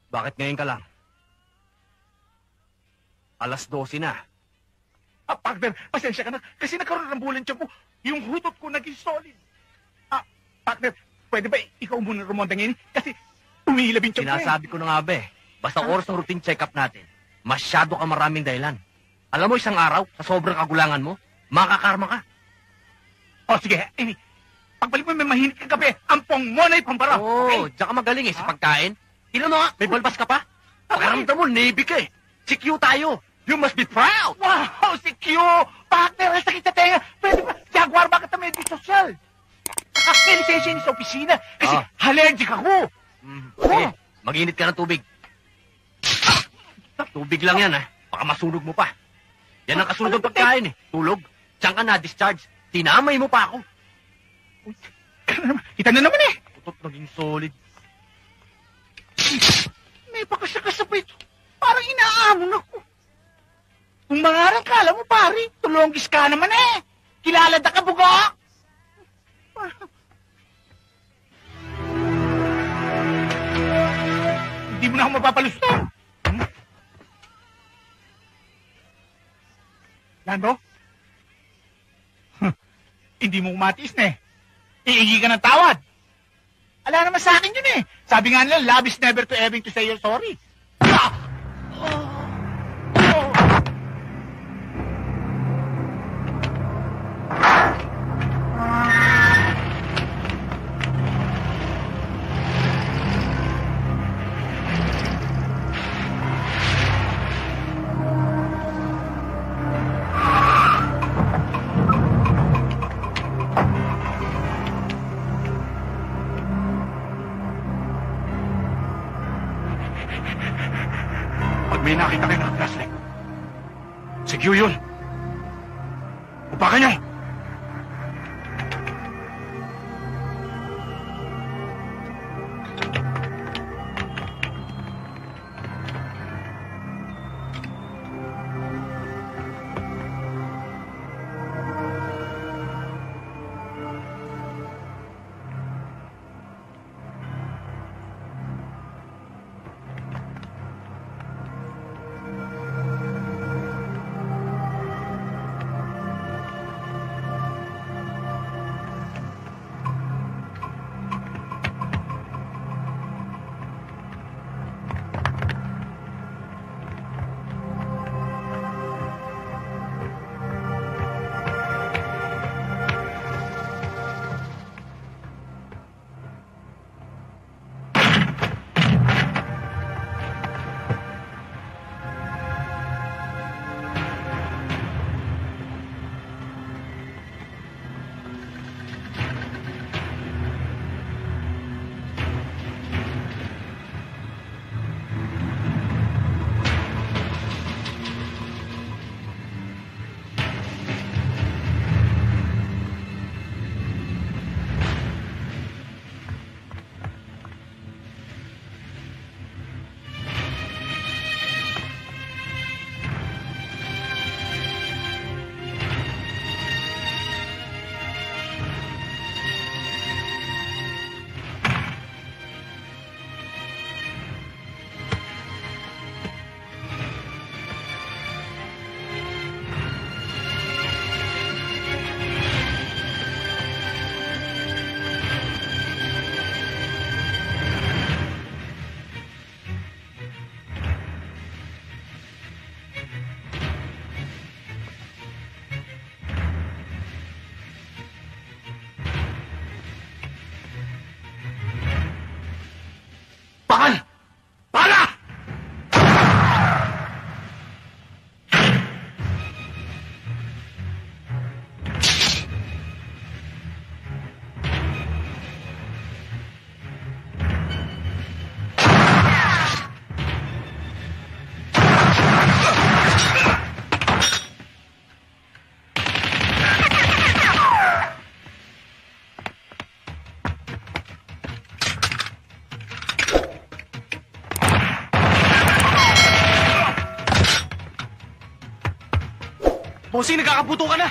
Bakit ngayon ka lang? 12:00 na. Partner, pasensya ka na kasi nagkaroon ng bulan tiyan ko. Yung hutot ko naging solid. Partner, pwede ba ikaw muna rumonda ngayon? Kasi umihilab yung tiyan ko. Sinasabi ko na nga ba basta oras ng routine check-up natin, masyado ka maraming dahilan. Alam mo, isang araw, sa sobrang kagulangan mo, makakarma ka. Sige, Amy. Pagbalik mo may mahinit kang gabi, ampong mo na ipambara. Okay? Tsaka magaling sa pagkain. Tingnan mo nga, may balbas ka pa. Pakaramdam mo, Navy ka Si Q tayo. You must be proud. Wow, si Q. Partner, ang sakit sa tenga. Pwede ba, Jaguar, bakit na medyo social? May lisensya niya sa opisina kasi allergic ako. Sige, mag-init ka ng tubig. Tubig lang yan, Baka masunog mo pa. Yan ang kasunod ng pagkain, Tulog. Diyan ka na-discharge. Tinamay mo pa ako. Kita na naman Tutot naging solid. May pakasakasabay ito. Parang inaamon ako. Kung mangarang kala mo, pare, tulongis ka naman Kilala da ka, buga? Hindi mo na ako mapapalustan. Lando? Hindi mo umatiis Iigi ka ng tawad. Ala naman sa akin yun Sabi nga nila, love is never too ebbing to say you're sorry. May nakita kayo ng flashlight. Si Q yun. Upakan niyo! Bakal! Bala! Bossing, nagkakaputo ka na!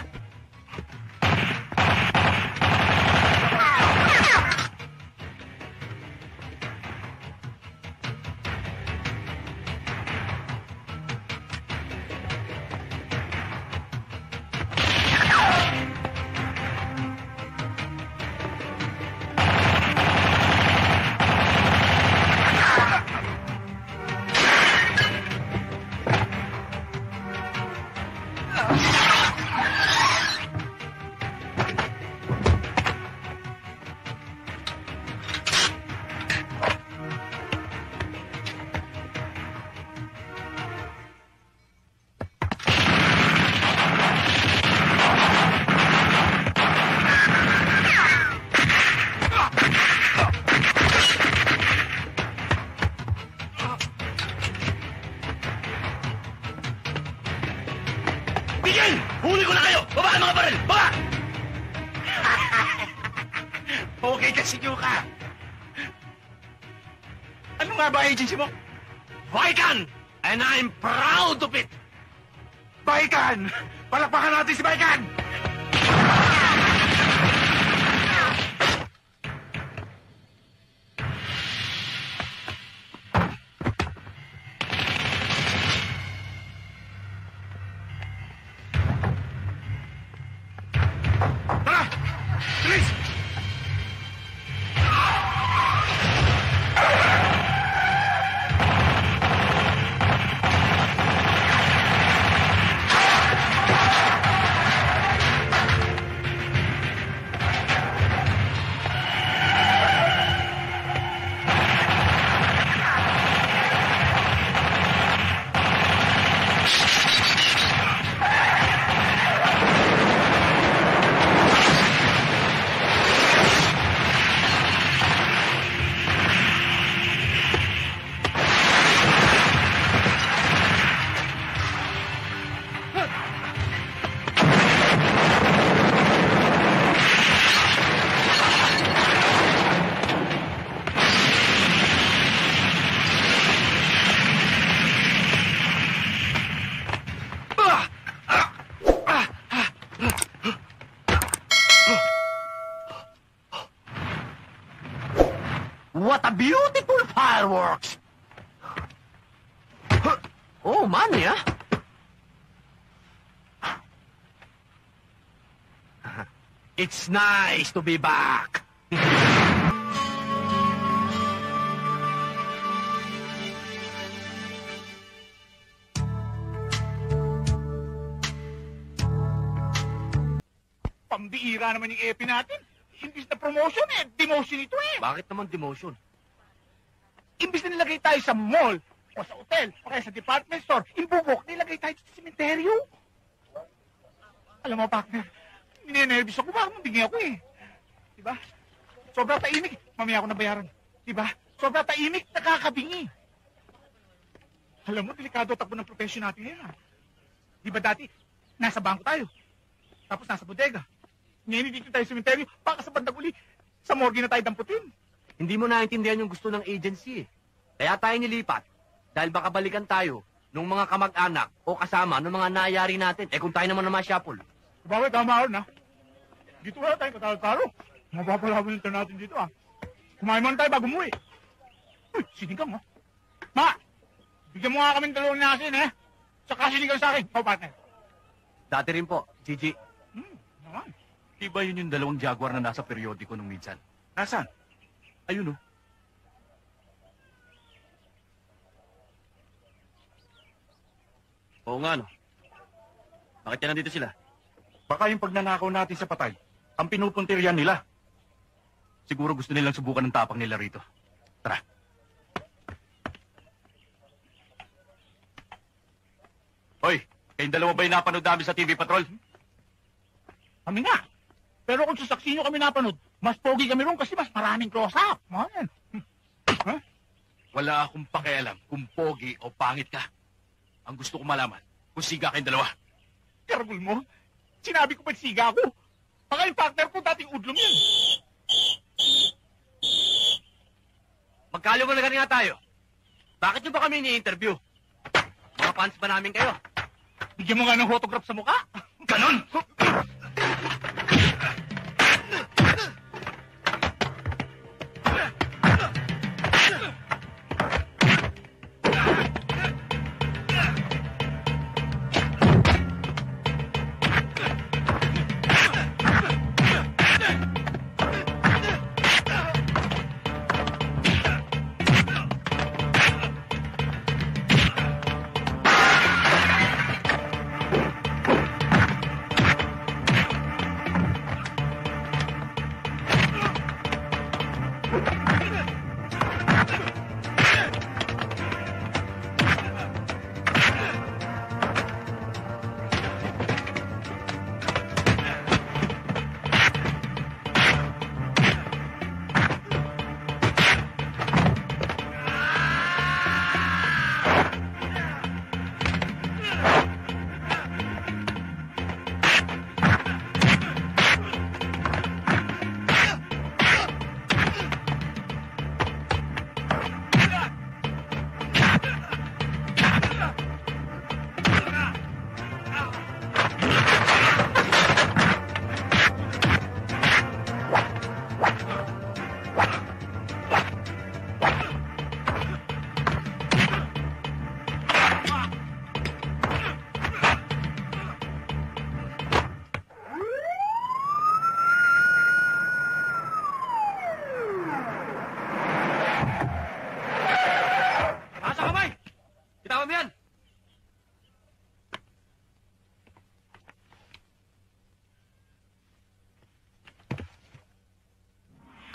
agency nyo ka! Ano nga ba agency mo? Vican! And I'm proud of it! Vican! Palakpakan natin si Vican! Tara! Bilis! What a beautiful fireworks! Oh, money, ah. It's nice to be back. Pambihira naman yung epi natin. Imbis na promotion demotion ito eh. Bakit naman demotion? Imbis na nilagay tayo sa mall, o sa hotel, o kaya sa department store, imbubok, nilagay tayo sa sementeryo. Alam mo, partner, ninenervous ako, baka mabigay ako eh. Diba? Sobra taimik, mamaya ako nabayaran. Diba? Sobra taimik, nakakabingi. Alam mo, delikado takbo ng profession natin ngayon. Diba dati, nasa bangko tayo, tapos nasa bodega. Ngayon dito tayo sa sementeryo, baka sa bandang uli, sa morgue na tayo damputin. Hindi mo naintindihan yung gusto ng agency, eh. Kaya tayo nilipat. Dahil baka balikan tayo nung mga kamag-anak o kasama ng mga nangyayari natin. Eh kung tayo naman na masyapol. Bakit tama na? Dito wala tayong katalo-talo. Mapapalawin ito natin dito Kumain muna tayo bago umuwi. Uy, sinigang Ma, bigyan mo nga kaming dalawang nasin Saka sinigang sa akin. Partner. Dati rin po, Gigi. Naman. Iba yun yung dalawang Jaguar na nasa periodiko nung minsan. Nasaan? Ayun Oo nga, no. Bakit yan nandito sila? Baka yung pagnanakaw natin sa patay, ang pinupuntiryan nila. Siguro gusto nilang subukan ng tapang nila rito. Tara. Hoy, kayong dalawa ba yung napanood namin sa TV Patrol? Kami nga. Pero kung sa saksi nyo kami napanood, mas pogi kami ron kasi mas maraming close-up. Man. Wala akong pakialam kung pogi o pangit ka. Ang gusto ko malaman, kung siga kayong dalawa. Karagul mo, sinabi ko pa siga ako. Baka yung partner ko dating udlong yun. Magkaliw na nga tayo. Bakit nyo ba kami ni-interview? Mga fans ba namin kayo? Bigyan mo nga ng photograph sa mukha. Ganon!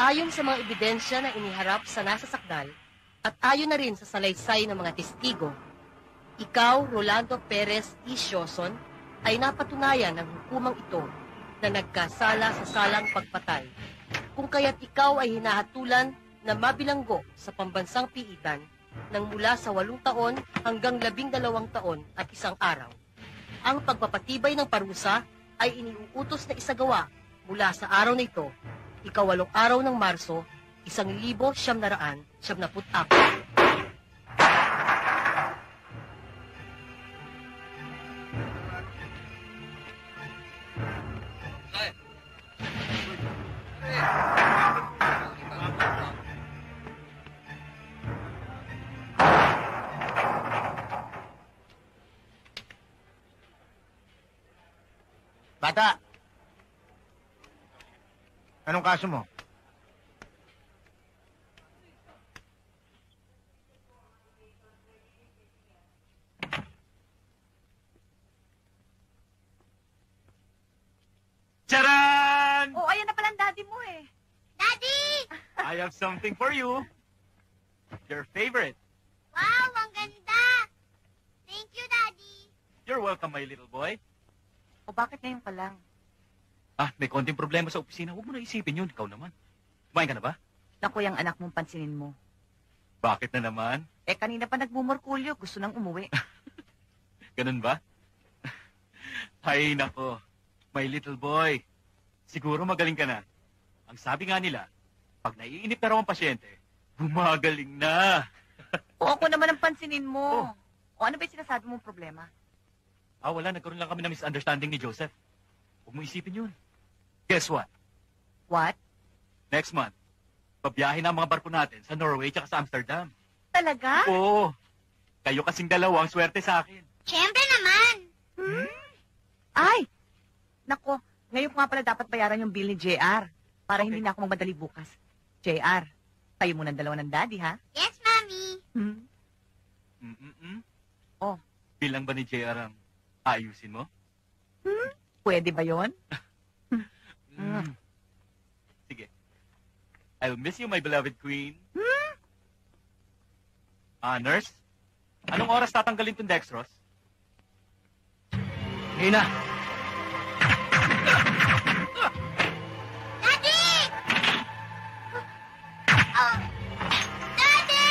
Ayon sa mga ebidensya na iniharap sa nasasakdal at ayon na rin sa salaysay ng mga testigo, ikaw, Rolando Perez Isyoson, ay napatunayan ng hukumang ito na nagkasala sa salang pagpatay. Kung kaya't ikaw ay hinahatulan na mabilanggo sa pambansang piitan ng mula sa 8 taon hanggang 12 taon at 1 araw. Ang pagpapatibay ng parusa ay iniuutos na isagawa mula sa araw na ito, ika-8 araw ng Marso, 1974. Bata! Anong kaso mo? Charan! Oh, ayan na pala ang daddy mo eh. Daddy! I have something for you. Your favorite. Wow, ang ganda! Thank you, Daddy. You're welcome, my little boy. O bakit ngayon pa lang? Ah, may konting problema sa opisina. Huwag mo na isipin yun. Ikaw naman. Kumain ka na ba? Naku, yung anak mong pansinin mo. Bakit na naman? Eh, kanina pa nagmumurkulyo. Gusto nang umuwi. Ganun ba? Ay, nako. My little boy. Siguro magaling ka na. Ang sabi nga nila, pag naiinip na raw ang pasyente, gumagaling na. O ako naman ang pansinin mo. O ano ba yung sinasabi mong problema? Ah, wala. Nagkaroon lang kami ng misunderstanding ni Joseph. Huwag mo isipin yun. Guess what? What? Next month, babiyahe na ang mga barko natin sa Norway at sa Amsterdam. Talaga? Oo. Kayo kasing dalawa ang swerte sa akin. Siyempre naman. Ay! Nako, ngayon ko nga pala dapat bayaran yung bill ni JR para hindi na ako magmadali bukas. JR, tayo muna ang dalawa ng daddy, ha? Yes, Mommy. Oh. Bilang ba ni JR ang ayusin mo? Pwede ba yon? Sige. I'll miss you, my beloved queen. Nurse? Anong oras tatanggalin tong dextrose? Hina! Daddy! Oh. Daddy!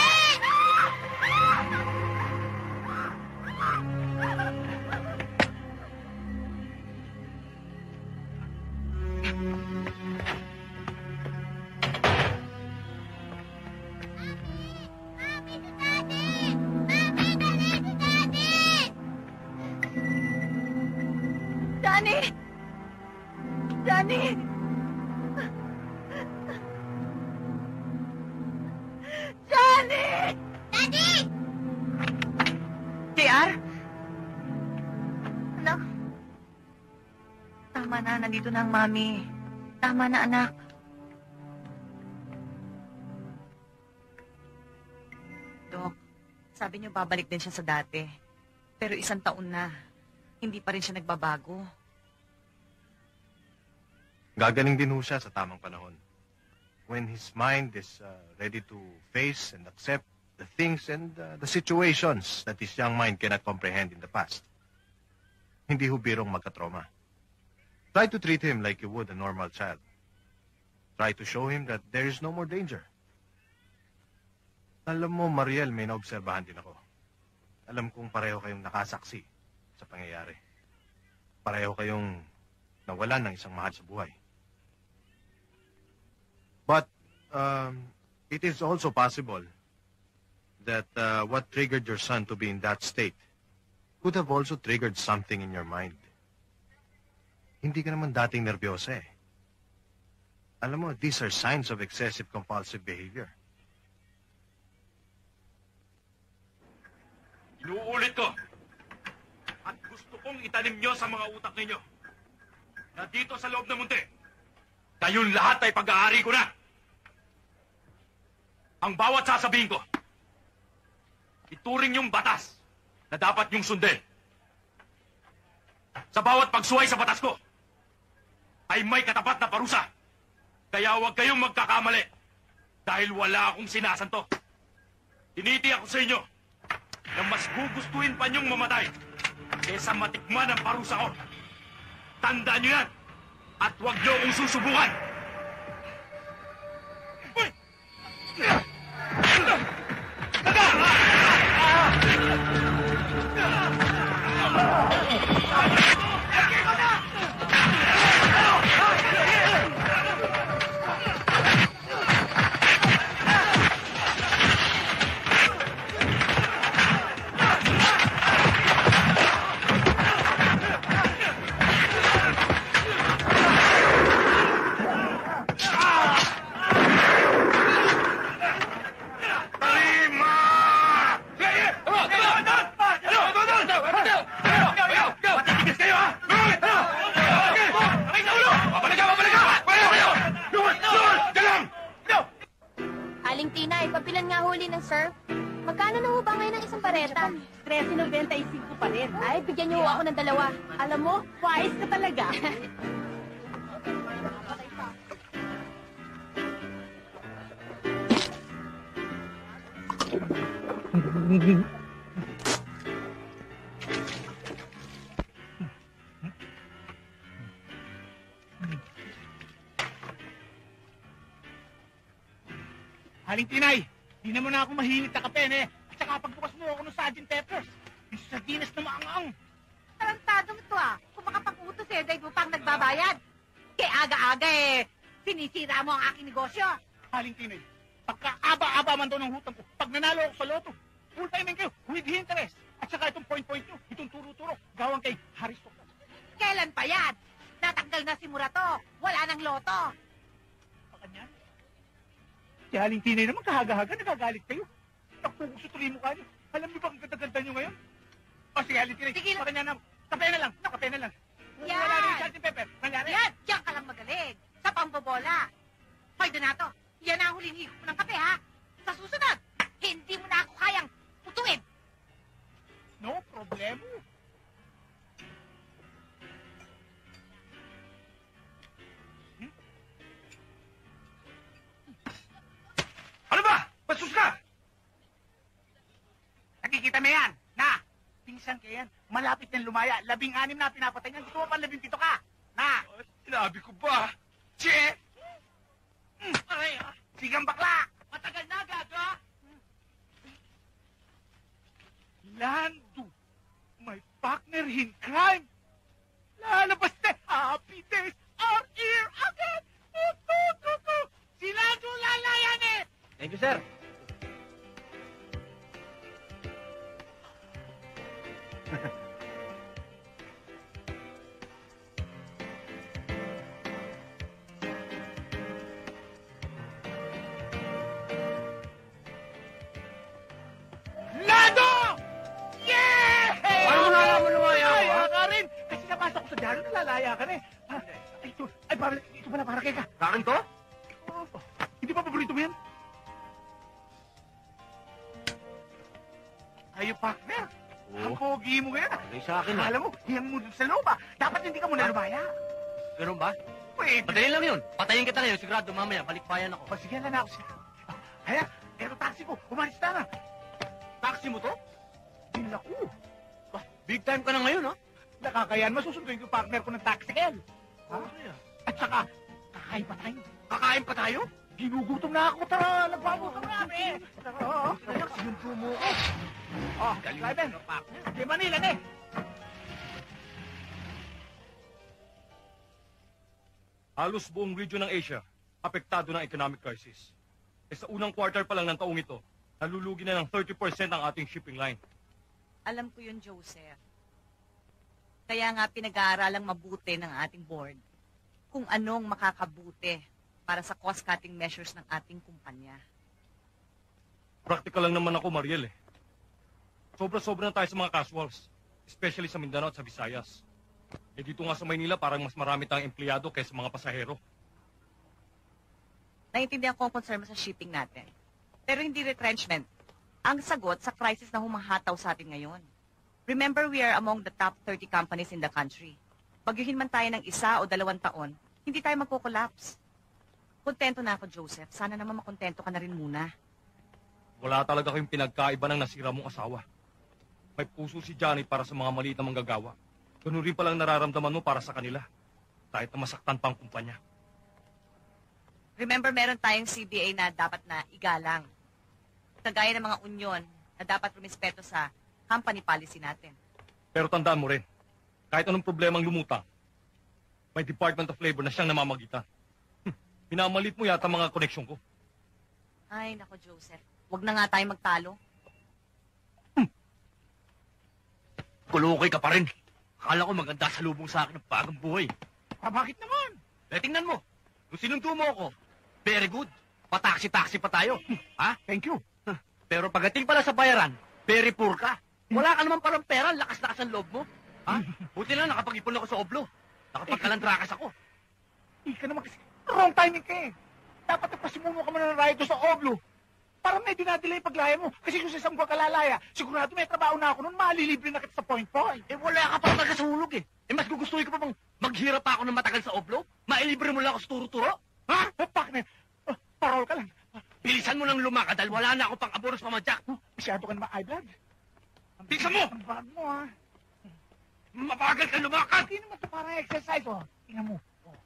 Mami, si Daddy! Mami, dali si Daddy! Danny! Danny! Danny! Daddy! JR? Anak. Tama na, nandito na ang mami. Tama na, anak. Dok, sabi niyo babalik din siya sa dati. Pero 1 taon na. Hindi pa rin siya nagbabago. Gagaling din ho siya sa tamang panahon. When his mind is ready to face and accept the things and the situations that his young mind cannot comprehend in the past. Hindi ho birong magkatroma. Try to treat him like you would a normal child. Try to show him that there is no more danger. Alam mo, Mariel, may naobserbahan din ako. Alam kong pareho kayong nakasaksi sa pangyayari. Pareho kayong nawalan ng isang mahal sa buhay. But it is also possible that what triggered your son to be in that state could have also triggered something in your mind. Hindi ka naman dating nervyosa eh. Alam mo, these are signs of excessive compulsive behavior. Inuulit ko. At gusto kong itanim nyo sa mga utak ninyo na dito sa loob ng munti, kayong lahat ay pag-aari ko na. Ang bawat sasabihin ko, ituring yung batas na dapat yung sundin. Sa bawat pagsuway sa batas ko, ay may katapat na parusa. Kaya huwag kayong magkakamali. Dahil wala akong sinasanto. Tinitiyak ko sa inyo na mas gugustuhin pa niyong mamatay kaysa matikman ang parusa ko. Tandaan niyo yan at huwag niyo akong susubukan. Aling Tina, ipapilan nga huli ng surf. Magkano na ho ba ngayon ang isang pareta? 13.95 pa rin. Ay, bigyan niyo ho ako ng dalawa. Alam mo, wise ka talaga. Aling Tinay, di naman ako mahilig na kape, eh. At saka pagbukas mo ako ng Sgt. Peppers. Yung sardinas na maangang. Tarantadong ito Kung makapag-utos dahil mo pang nagbabayad. Kaya aga-aga sinisira mo ang aking negosyo. Aling Tinay, pagka-aba-aba man daw ng hutang ko, pag nanalo ako sa loto, full payment kayo with interest. At saka itong point-point nyo, itong turo-turo, gawang kay Haris Toklas. Kailan pa yan? Natanggal na si Murato. Wala nang loto. Pakanyan. Si Aling Tinay naman kahaga-haga, nagagalit kayo. Nakugusto tuloy mo kayo. Alam niyo ba ang ganda-ganda nyo ngayon? O sige, Aling Tinay, Sige na. pakanyan na. Kape na lang, kape na lang. Yan. Wala na yung Sgt. Pepper. Nangyari. Yan, diyan ka lang magaling. Sa pambobola. Hoy, Donato, yan ang huling higop mo ng kape, ha? Sa susunod, hindi mo na ako kayang putuin. No problemo. Ano ba? Bastos ka! Nakikita mo yan, na. Pinsan ka yan. Malapit na lumaya. 16 na pinapatay niyan. Gusto mo pa 17 ka. Na. Sinabi ko ba? Che! Aray, sigang bakla. Matagal na, gaga! Lando, my partner in crime. Lalabas na. Happy days are here again. Si Lando lalayan eh. Thank you, sir. Lando! Yeah! Ano mo nalaman lumaya ako, ha? Ka rin. Kasi napasok ko sa dyaryo, nalalaya ka na eh. Ay, ito pala para kay ka. Sa akin to? Oh, hindi ba paborito mo yan? Ayo, partner. Ang pogi mo ngayon. Ay, sa akin, ha? Akala mo, hiyang mo dun sa loob Dapat hindi ka muna lumaya. Ganun ba? Pwede. Madali lang yun. Patayin kita ngayon. Sigurado mamaya, balikbayan ako. O, sige na ako siya. Kaya, pero taxi ko, umalis na. Taxi mo to? Naku, Big time ka na ngayon, ha? nakakayan. Masusunduin ko yung partner ko ng taxi yan. Ha? At saka, kakain pa tayo. Kakain pa tayo? Ginugutom na ako. Tara, nagpagutom na kami. Tara, sinunto mo ko. Oh, driver. Di Manila na eh. Halos buong region ng Asia, apektado ng economic crisis. Sa unang quarter pa lang ng taong ito, nalulugi na ng 30% ang ating shipping line. Alam ko yun, Joseph. Kaya nga pinag-aaralang mabuti ng ating board kung anong makakabuti para sa cost-cutting measures ng ating kumpanya. Practical lang naman ako, Mariel eh. Sobra-sobra na tayo sa mga casuals, especially sa Mindanao at sa Visayas. Eh dito nga sa Maynila, parang mas marami tayong empleyado kaysa mga pasahero. Naintindihan ko ang concern mo sa shipping natin. Pero hindi retrenchment. Ang sagot sa crisis na humahataw sa atin ngayon. Remember, we are among the top 30 companies in the country. Bagyuhin man tayo ng 1 o 2 taon, hindi tayo magko-collapse. Kontento na ako, Joseph. Sana naman makontento ka na rin muna. Wala talaga kayong pinagkaiba ng nasira mong asawa. May puso si Johnny para sa mga maliit na manggagawa. Ganun rin palang nararamdaman mo para sa kanila. Kahit na masaktan pa ang kumpanya. Remember, meron tayong CBA na dapat na igalang. Kagaya ng mga union na dapat rumispeto sa company policy natin. Pero tandaan mo rin, kahit anong problemang lumutang, may Department of Labor na siyang namamagitan. Minamalit mo yata mga koneksyon ko. Ay, nako, Joseph. Huwag na nga tayo magtalo. Kulukay ka pa rin. Akala ko maganda sa lubong sa akin ng bagong buhay. Bakit naman? Tingnan mo. Nung sinundo mo ako, very good. Pataksi-taksi pa tayo. Ha? Thank you. Pero pagdating pala sa bayaran, very poor ka. Wala ka naman parang pera, lakas-lakas ang loob mo. Ha? Buti lang nakapag-ipon ako sa oblo. Nakapagkalandrakas ako. Ika naman kasi, wrong timing ka eh. Dapat nagpasimuno ka muna ng riot sa Oblo. Para may dinadelay paglaya mo. Kasi kung sa isang buwan kalalaya, sigurado may trabaho na ako noon, malilibre na kita sa point-point. Wala ka pa talaga sa hulog eh. Mas gugustuhin ko pa bang maghirap pa ako ng matagal sa oblo? Mailibre mo lang ako sa turo-turo? Ha? Partner, parol ka lang. Bilisan mo nang lumakad dahil wala na ako pang abonos pamadyak. Masyado ka naman high blood. Bilisan mo! Ang bad mo ha. Mabagal ka lumakad! Hindi naman ito parang exercise oh. Tingnan mo.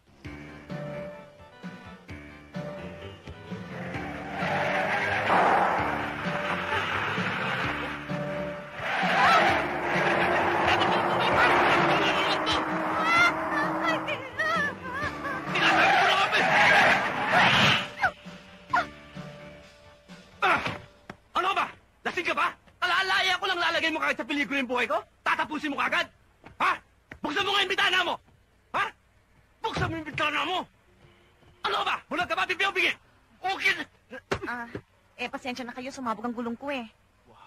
Ano ba? Lasing ka ba? Kalalaya ko lang lalagay mo kahit sa pelikula yung buhay ko? Tatapusin mo kagad? Ha? Buksan mo nga yung bitana mo! Ha? Buksan mo yung bitana mo! Ano ba? Bulag ka ba? Bigyan-bigyan! Okay! Pasensya na kayo. Sumabog ang gulong ko eh.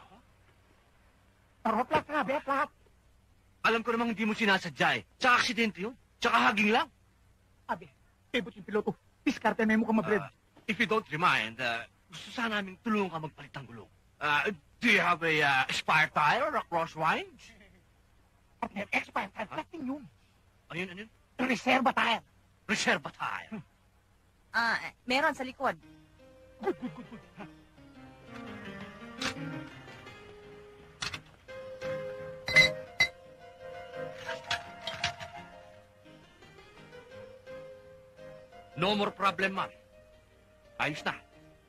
Plak na, plak. Alam ko namang hindi mo sinasadya eh. Tsaka aksidente yun. Tsaka haging lang. Abi, pibot yung piloto. Diskarte na mo ka mabred. If you don't remind, gusto sana namin tulungan ka magpalit ng gulong. Do you have a spare tire or a cross winds? Partner, expired tire. Plating yun. Ano yun? Reserva tire. Reserva tire. Meron sa likod. Good. No more problem, man. Ayos na.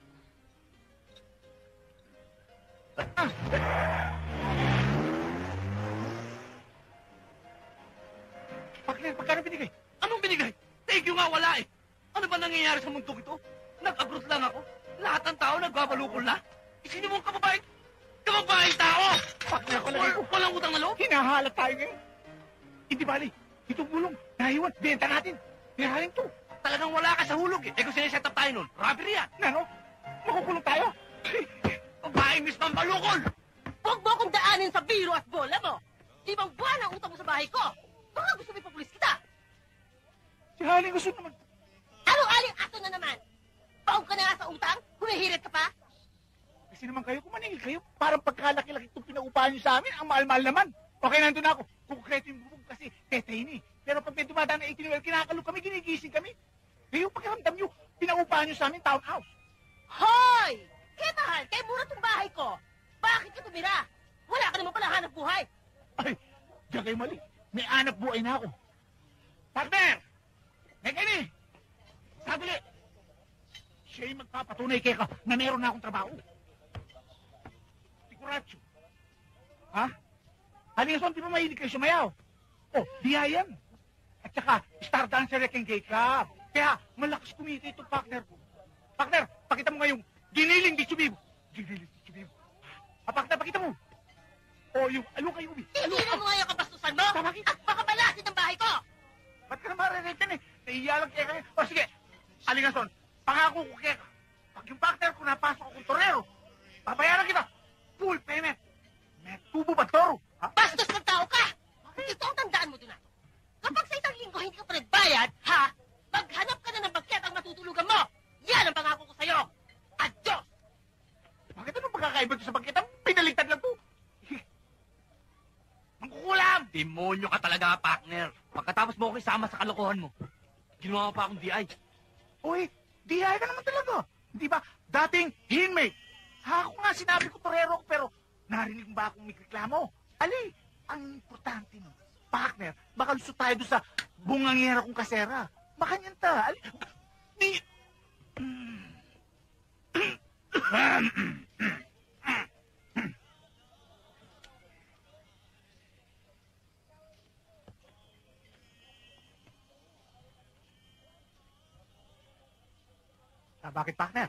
Partner, pagkano binigay? Anong binigay? Thank you nga, wala eh. Ano ba nangyayari sa mundong ito? Nag-abroad lang ako. Lahat ng tao nagbabalukol na. Sino mong kababaeng? Kababaeng tao! Partner, palagay ko. Walang utang na loob? Hinahalat tayo ngayon. Hindi bali. Itong gulong, nahiwan, benta natin. Hinahalin to. Talagang wala ka sa hulog eh. Kung sineset up tayo nun, robbery yan. Nano? Makukulong tayo? Babaeng Miss Mambalukol! Huwag mo akong daanin sa biro at bola mo! 5 buwan ang utang mo sa bahay ko! Baka gusto mo ipapulis kita! Si Haling gusto naman. Anong aling ato na naman? Baog ka na nga sa utang? Humihirit ka pa? Kasi naman kayo, kung maningil kayo, parang pagkalaki-laki itong pinaupahan nyo sa amin, ang mahal-mahal naman. Okay, nandun ako. Kukreto yung bubog kasi tetay ni. Pero pag may dumadaan na 18 well, kinakalog kami, ginigising kami. Kayo, pakiramdam nyo, pinaupahan nyo sa amin, townhouse. Hoy! Kaya mahal, kaya mura tong bahay ko. Bakit ka tumira? Wala ka naman pala hanap buhay. Ay, diyan kayo mali. May anak buhay na ako. Partner! Nekini! Sadali! Siya yung magpapatunay kaya ka na meron na akong trabaho. Siguradyo. Ha? Halinason, di ba mahilig kayo sumayaw? Oh, diya yan. At saka, star dancer yung gay club. Kaya, malakas kumita itong partner ko. Partner, pakita mo ngayong giniling di sumibo. Giniling di sumibo. Partner, pakita mo. O, yung alukay ubi. Tignan mo nga yung kabastusan mo Bakit? at makabalasin ang bahay ko. Ba't ka na marinig yan eh? Nahiya lang kaya kaya. O sige, Alingason, pangako ko kaya ka. Pag yung partner ko napasok akong torero, babayaran kita. Full payment. May tubo ba toro? Ha? Bastos ng tao ka! Ito ang tandaan mo doon nato. Kapag sa isang linggo hindi ka pa nagbayad, ha? Maghanap ka na ng bagket ang matutulugan mo! Yan ang pangako ko sa'yo! Adios! Bakit anong pagkakaiba ito sa pagkita? Pinaligtad lang to. Mangkukulam! Demonyo ka talaga, partner. Pagkatapos mo ako isama sa kalokohan mo, ginawa mo pa akong DI. Uy, Dihaya ka naman talaga. Di ba? Dating inmate. Ako nga sinabi ko torero ko, pero narinig mo ba akong may reklamo? Ali, ang importante no, partner, baka lusot tayo doon sa bungangera kong kasera. Baka niyan ta. Ali, di... Bakit, partner?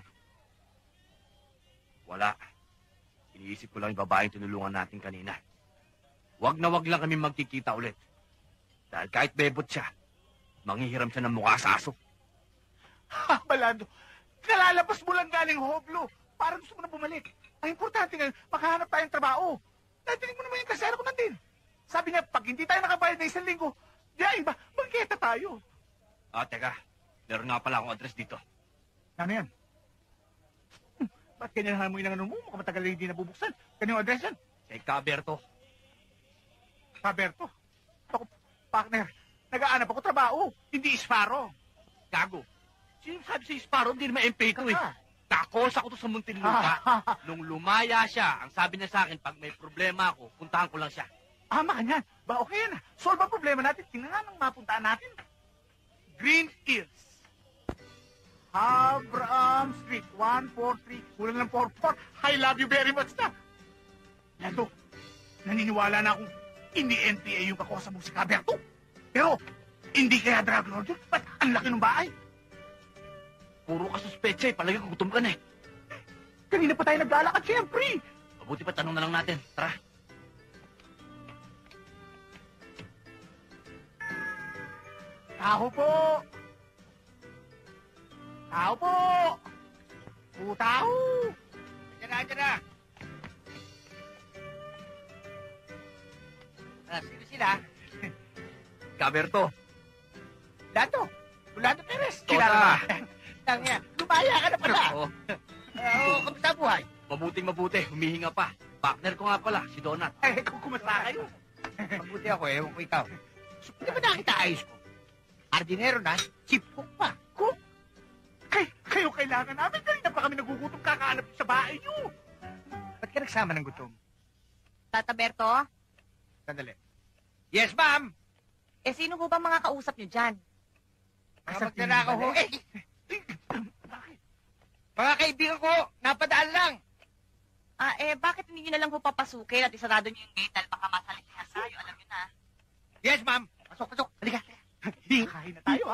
Wala. Iniisip ko lang yung babaeng tinulungan natin kanina. Wag na wag lang kami magkikita ulit. Dahil kahit bebot siya, manghihiram siya ng mukha sa aso. Ha, Balando, kalalabas mo lang galing hoblo. Parang gusto mo na bumalik. Ang importante ngayon, makahanap tayong trabaho. Natinig mo naman yung kasera ko nandin. Sabi niya, pag hindi tayo nakabayad na 1 linggo, diyan ba, magkita tayo. Ah, teka. Meron nga pala akong address dito. Ano yan? Ba't ganyan mo yung ano mo? Mukhang matagal na hindi nabubuksan. Ganyan yung address yan. Kay Caberto. Caberto. Ako, partner, nag-aanap ako trabaho. Hindi isparo. Gago. Sino sabi sa Sparrow? Hindi naman MP ko eh. Takos ako to sa Muntinlupa. Nung lumaya siya, ang sabi niya sa akin, pag may problema ako, puntahan ko lang siya. Makanyan. Ba, okay yan. Solve ang problema natin. Tingnan nga nang mapuntaan natin. Green Hills. Abraham Street, 143, kulang ng 44. I love you very much na. Lalo, naniniwala na akong hindi NPA yung kakosa mo si Caberto. Pero, hindi kaya drug lord yun. Ba't ang laki ng bahay? Puro ka suspetsa eh. Palagi gutom ka na eh. Kanina pa tayo naglalakad, siyempre. Mabuti pa tanong na lang natin. Tara. Tao po! Tao po! Tao! Diyan na. Sino sila? Caberto. Rolando Perez. Tota. Tangya, lumaya ka na pala. Oo. Kamusta ang buhay? Mabuting-mabuti. Humihinga pa. Partner ko nga pala, si Donat. Kumusta kayo? Mabuti ako, ewan ko ikaw. Di ba nakita ayos ko? Hardinero na, chief cook pa. Cook? Kayo kailangan namin. Kanina pa kami nagugutom kakaanap sa bahay niyo. Ba't ka nagsama ng gutom? Tata Berto? Sandali. Yes, ma'am! Eh, sino ho ba mga kausap niyo dyan? Mga magnanakaw ho. Bakit? Mga kaibigan ko, napadaan lang. Bakit hindi niyo na lang ho papasukin at isarado niyo yung gate dahil baka masalitihan tayo, alam niyo na. Yes, ma'am. Pasok. Halika. Kain na tayo, ha?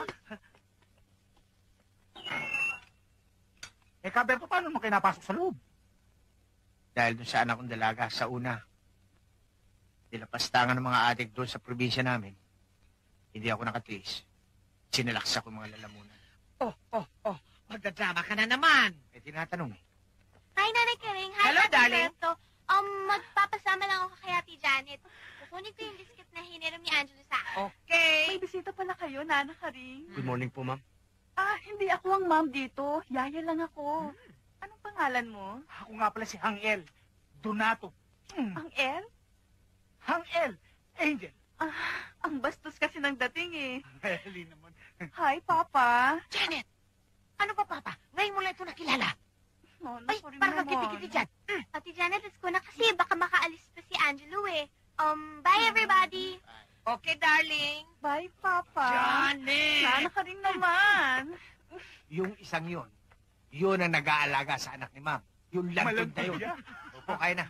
Caberto, paano mo kayo napasok sa loob? Dahil doon sa anak kong dalaga, sa una, nilapastangan ng mga adik doon sa probinsya namin. Hindi ako nakatiis. Sinalaksa ko mga lalamunan. Oh. Magdadrama ka na naman. Eh, tinatanong eh. Hi, Nanay Karing. Hi, Hello, Ate darling. Berto. Magpapasama lang ako kay Ate Janet. Kukunin ko yung biscuit na hiniram ni Angelo sa akin. Okay. May bisita pala kayo, Nana Karing. Good morning po, ma'am. Hindi ako ang ma'am dito. Yaya lang ako. Anong pangalan mo? Ako nga pala si Hangel. Donato. Ang El? Hangel. Angel. Ang bastos kasi ng dating eh. Heli naman. Hi, Papa. Janet, ano ba, Papa? Ngayon mo lang ito nakilala. Nana Ay, Karing parang naman. kagkiti-kiti dyan. Ate Janet, let's go na kasi baka makaalis pa si Angelo eh. Bye everybody. Okay, darling. Bye, Papa. Janet! Nana Karing naman. Yung isang yun ang nag-aalaga sa anak ni ma'am. Yung lantod na yun. Opo, kaya na.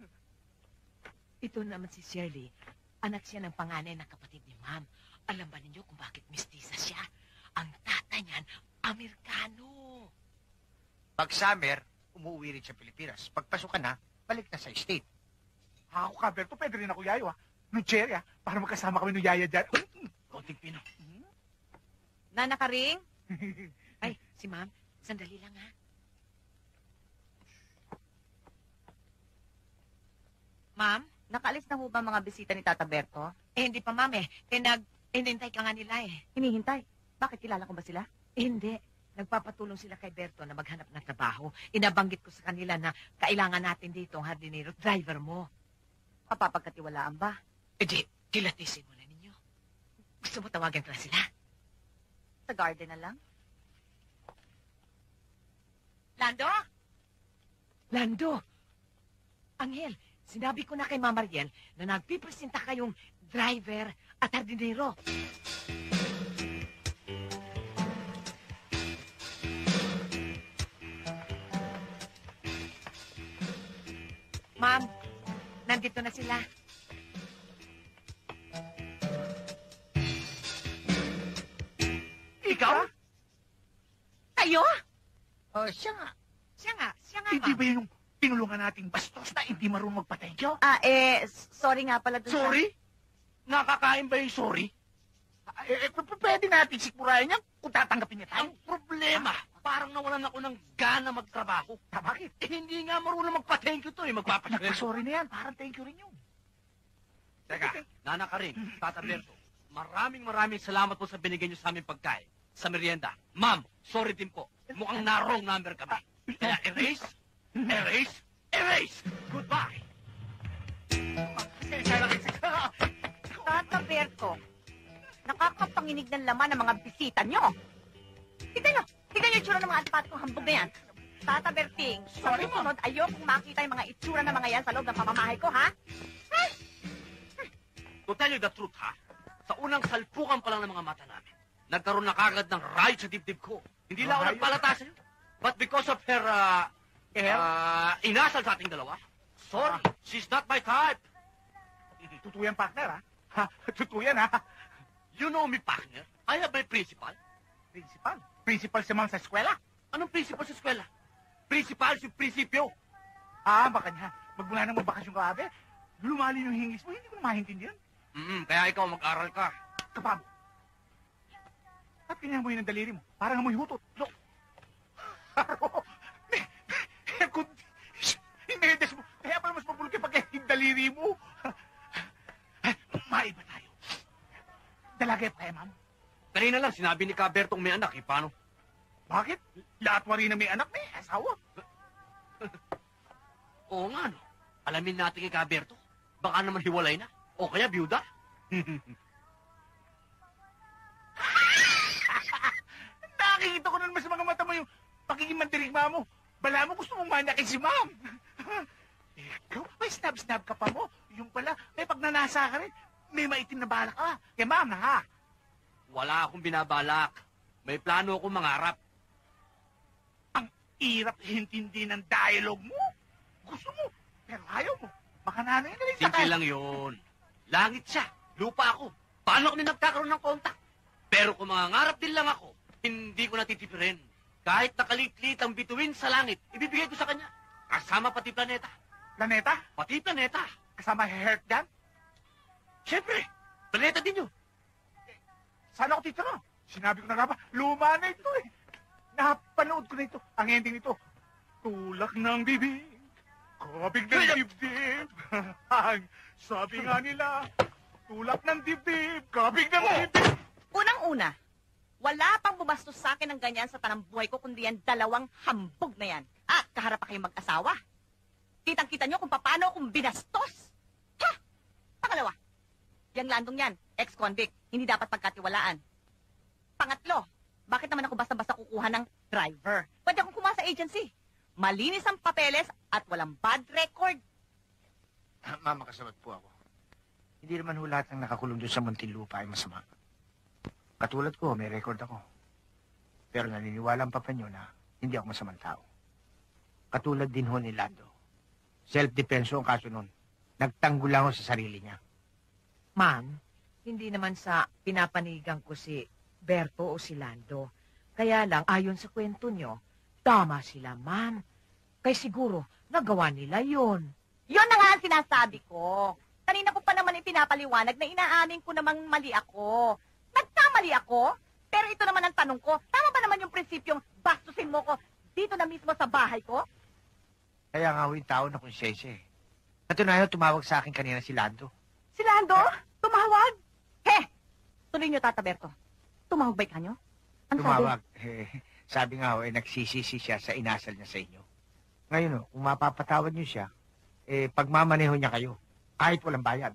Ito naman si Shirley. Anak siya ng panganay na kapatid ni Ma'am. Alam ba ninyo kung bakit mestiza siya? Ang tatay niyan, Amerikano. Pag summer, umuwi rin sa Pilipinas. Pagpasok ka na, balik na sa state. Ako, Caberto, pwede rin ako yayo, ha? Nung cherry, ha? Para magkasama kami nung yaya dyan. Konting pino. Nana Karing? Ay, si Ma'am, sandali lang ha. Ma'am, nakaalis na ho ba mga bisita ni Tata Berto? Hindi pa, Ma'am eh. Hinintay ka nga nila eh. Hinihintay. Bakit kilala ko ba sila? Hindi. Nagpapatulong sila kay Berto na maghanap ng trabaho. Inabanggit ko sa kanila na kailangan natin dito ang hardinero driver mo. Mapapagkatiwalaan ba? Di, kilatisin mo na ninyo. Gusto mo tawagan ko na sila? Sa garden na lang? Lando? Lando! Angel, sinabi ko na kay Mama Riel na nagpipresenta kayong driver at hardinero. Ma'am, nandito na sila. Ikaw? Kayo? Oh, siya nga. Siya nga, Hindi ba yung tinulungan nating bastos na hindi marunong magpa-thank you? Sorry nga pala dun Sorry? Nakakain ba yung sorry? Pwede natin sigurahin niya kung tatanggapin niya tayo. Ang problema, parang nawalan ako ng gana magtrabaho. Bakit? Hindi nga marunong magpa-thank you to eh, magpapasweldo. Nagpa-sorry na yan. Parang thank you rin yun. Teka, Nana Karin, Tata Berto, maraming salamat po sa binigay niyo sa aming pagkain, sa merienda. Ma'am, sorry din po. Mukhang na-wrong number kami. Kaya erase, erase, erase! Goodbye! Tata Berto, nakakapanginig ng laman ng mga bisita nyo. Tignan nyo yung itsura ng mga antipati kong hambog na yan. Tata Berting, sa susunod, ayokong makita yung mga itsura ng mga yan sa loob ng pamamahay ko, ha? To tell you the truth, ha? Sa unang salpukan pa lang ng mga mata namin, nagkaroon na kagad ng riot sa dibdib ko. Hindi lang ako nagpalata sa'yo. But because of her, inasal sa ating dalawa, sorry, she's not my type. Totoo yan, partner, ha? Totoo yan, ha? You know me, partner. I have my principal. Principal? Principal si ma'am sa eskwela? Anong principal sa eskwela? Principal si prinsipyo. Baka niya. Magmula ng magbakasyon ka, abe. Lumali yung hingis mo, hindi ko na maintindihan. Kaya ikaw mag-aral ka. Kapag. At kinyamoy ng daliri mo, parang amoy hutot. Look. Inedes mo. Kaya pala mas mabulki pag yung daliri mo. Maiba tayo. Dalagay pa ma'am. Kanina lang, sinabi ni Cabertong may anak, paano? Bakit? Lahat wari na may anak, may asawa. Oo nga, no. Alamin natin kay Caberto. Baka naman hiwalay na. O kaya byuda. Nakikita ko na naman sa mga mata mo yung pagiging mandirigma mo. Bala mo gusto mong manyakin si ma'am. Ikaw, may snab-snab ka pa mo. Yung pala, may pagnanasa ka rin. May maitim na balak ka. Kaya ma'am, ha? Wala akong binabalak. May plano akong mangarap. Ang hirap hintindi ng dialogue mo. Gusto mo, pero ayaw mo. Baka nanay na rin sa Simple lang yun. Langit siya, lupa ako. Paano kami nagkakaroon ng kontak? Pero kung mangangarap din lang ako, hindi ko natitipirin. Kahit nakalitlit ang bituin sa langit, ibibigay ko sa kanya. Kasama pati planeta. Planeta? Pati planeta. Kasama heart dyan? Siyempre, planeta din yun. Saan ako titira? Sinabi ko na nga ba, luma na ito eh. Napanood ko na ito. Ang ending nito, tulak ng bibig, kabig ng dibdib. Ang sabi nga nila, tulak ng dibdib, kabig ng dibdib. Unang-una, wala pang bumastos sa akin ng ganyan sa tanang buhay ko, kundi yan dalawang hambog na yan. At kaharap pa kayong mag-asawa. Kitang-kita nyo kung paano akong binastos. Ha! Pangalawa, yang landong yan, ex-convict, hindi dapat pagkatiwalaan. Pangatlo, bakit naman ako basta-basta kukuha ng driver? Pwede akong kumuha sa agency. Malinis ang papeles at walang bad record. Mama, kasabot po ako. Hindi naman ho lahat ng nakakulong doon sa Muntinlupa ay masama. Katulad ko, may record ako. Pero naniniwala ang papa niyo na hindi ako masamang tao. Katulad din ho ni Lando. Self-defense ho ang kaso nun. Nagtanggol lang ho sa sarili niya. Ma'am, hindi naman sa pinapanigang ko si Berto o si Lando. Kaya lang, ayon sa kwento nyo, tama sila, ma'am. Kaya siguro, nagawa nila yon. Yon na nga ang sinasabi ko. Kanina ko pa naman ipinapaliwanag na inaamin ko namang mali ako. Nagkamali ako? Pero ito naman ang tanong ko, tama ba naman yung prinsipyong bastusin mo ko dito na mismo sa bahay ko? Kaya nga ho yung tao na konsensya eh. Natunayan tumawag sa akin kanina si Lando. Si Lando? Tumawag? Tuloy niyo, Tata Berto. Tumawag ba kanyo? Ano Tumawag. Sabi nga ho, nagsisisi siya sa inasal niya sa inyo. Ngayon ho, kung mapapatawad niyo siya, pagmamaneho niya kayo, kahit walang bayad.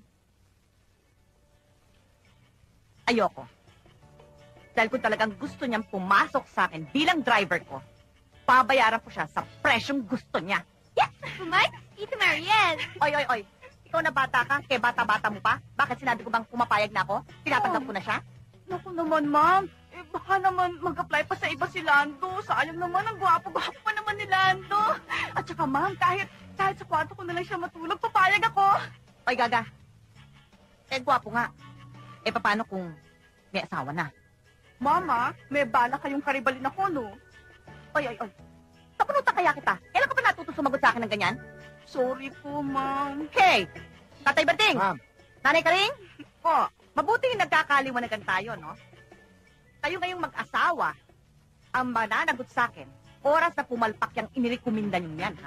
Ayoko. Dahil kung talagang gusto niyang pumasok sa akin bilang driver ko, babayaran ko siya sa presyong gusto niya. Mike, Tita Mariel. Oy. Ikaw na bata ka, kaya bata-bata mo pa? Bakit sinabi ko bang pumapayag na ako? Tinatanggap ko na siya? Naku naman, ma'am. Baka naman mag-apply pa sa iba si Lando. Sayang naman, ang gwapo-gwapo pa naman ni Lando. At saka, ma'am, kahit sa kwarto ko na lang siya matulog, papayag ako. Oy, Gaga. Gwapo nga. Paano kung may asawa na? Mama, may bala kayong karibalin ako, no? Oy. Kapunutan kaya kita. Kailan ka pa natuto sumagot sa akin ng ganyan? Sorry po, ma'am. Hey! Tatay Berting! Ma'am. Nanay Karing? Po, mabuti nagkakaliwanagan tayo, no? Kayo ngayong mag-asawa, ang mananagot sa akin, oras na pumalpak yung inirekuminda niyo yan, ha?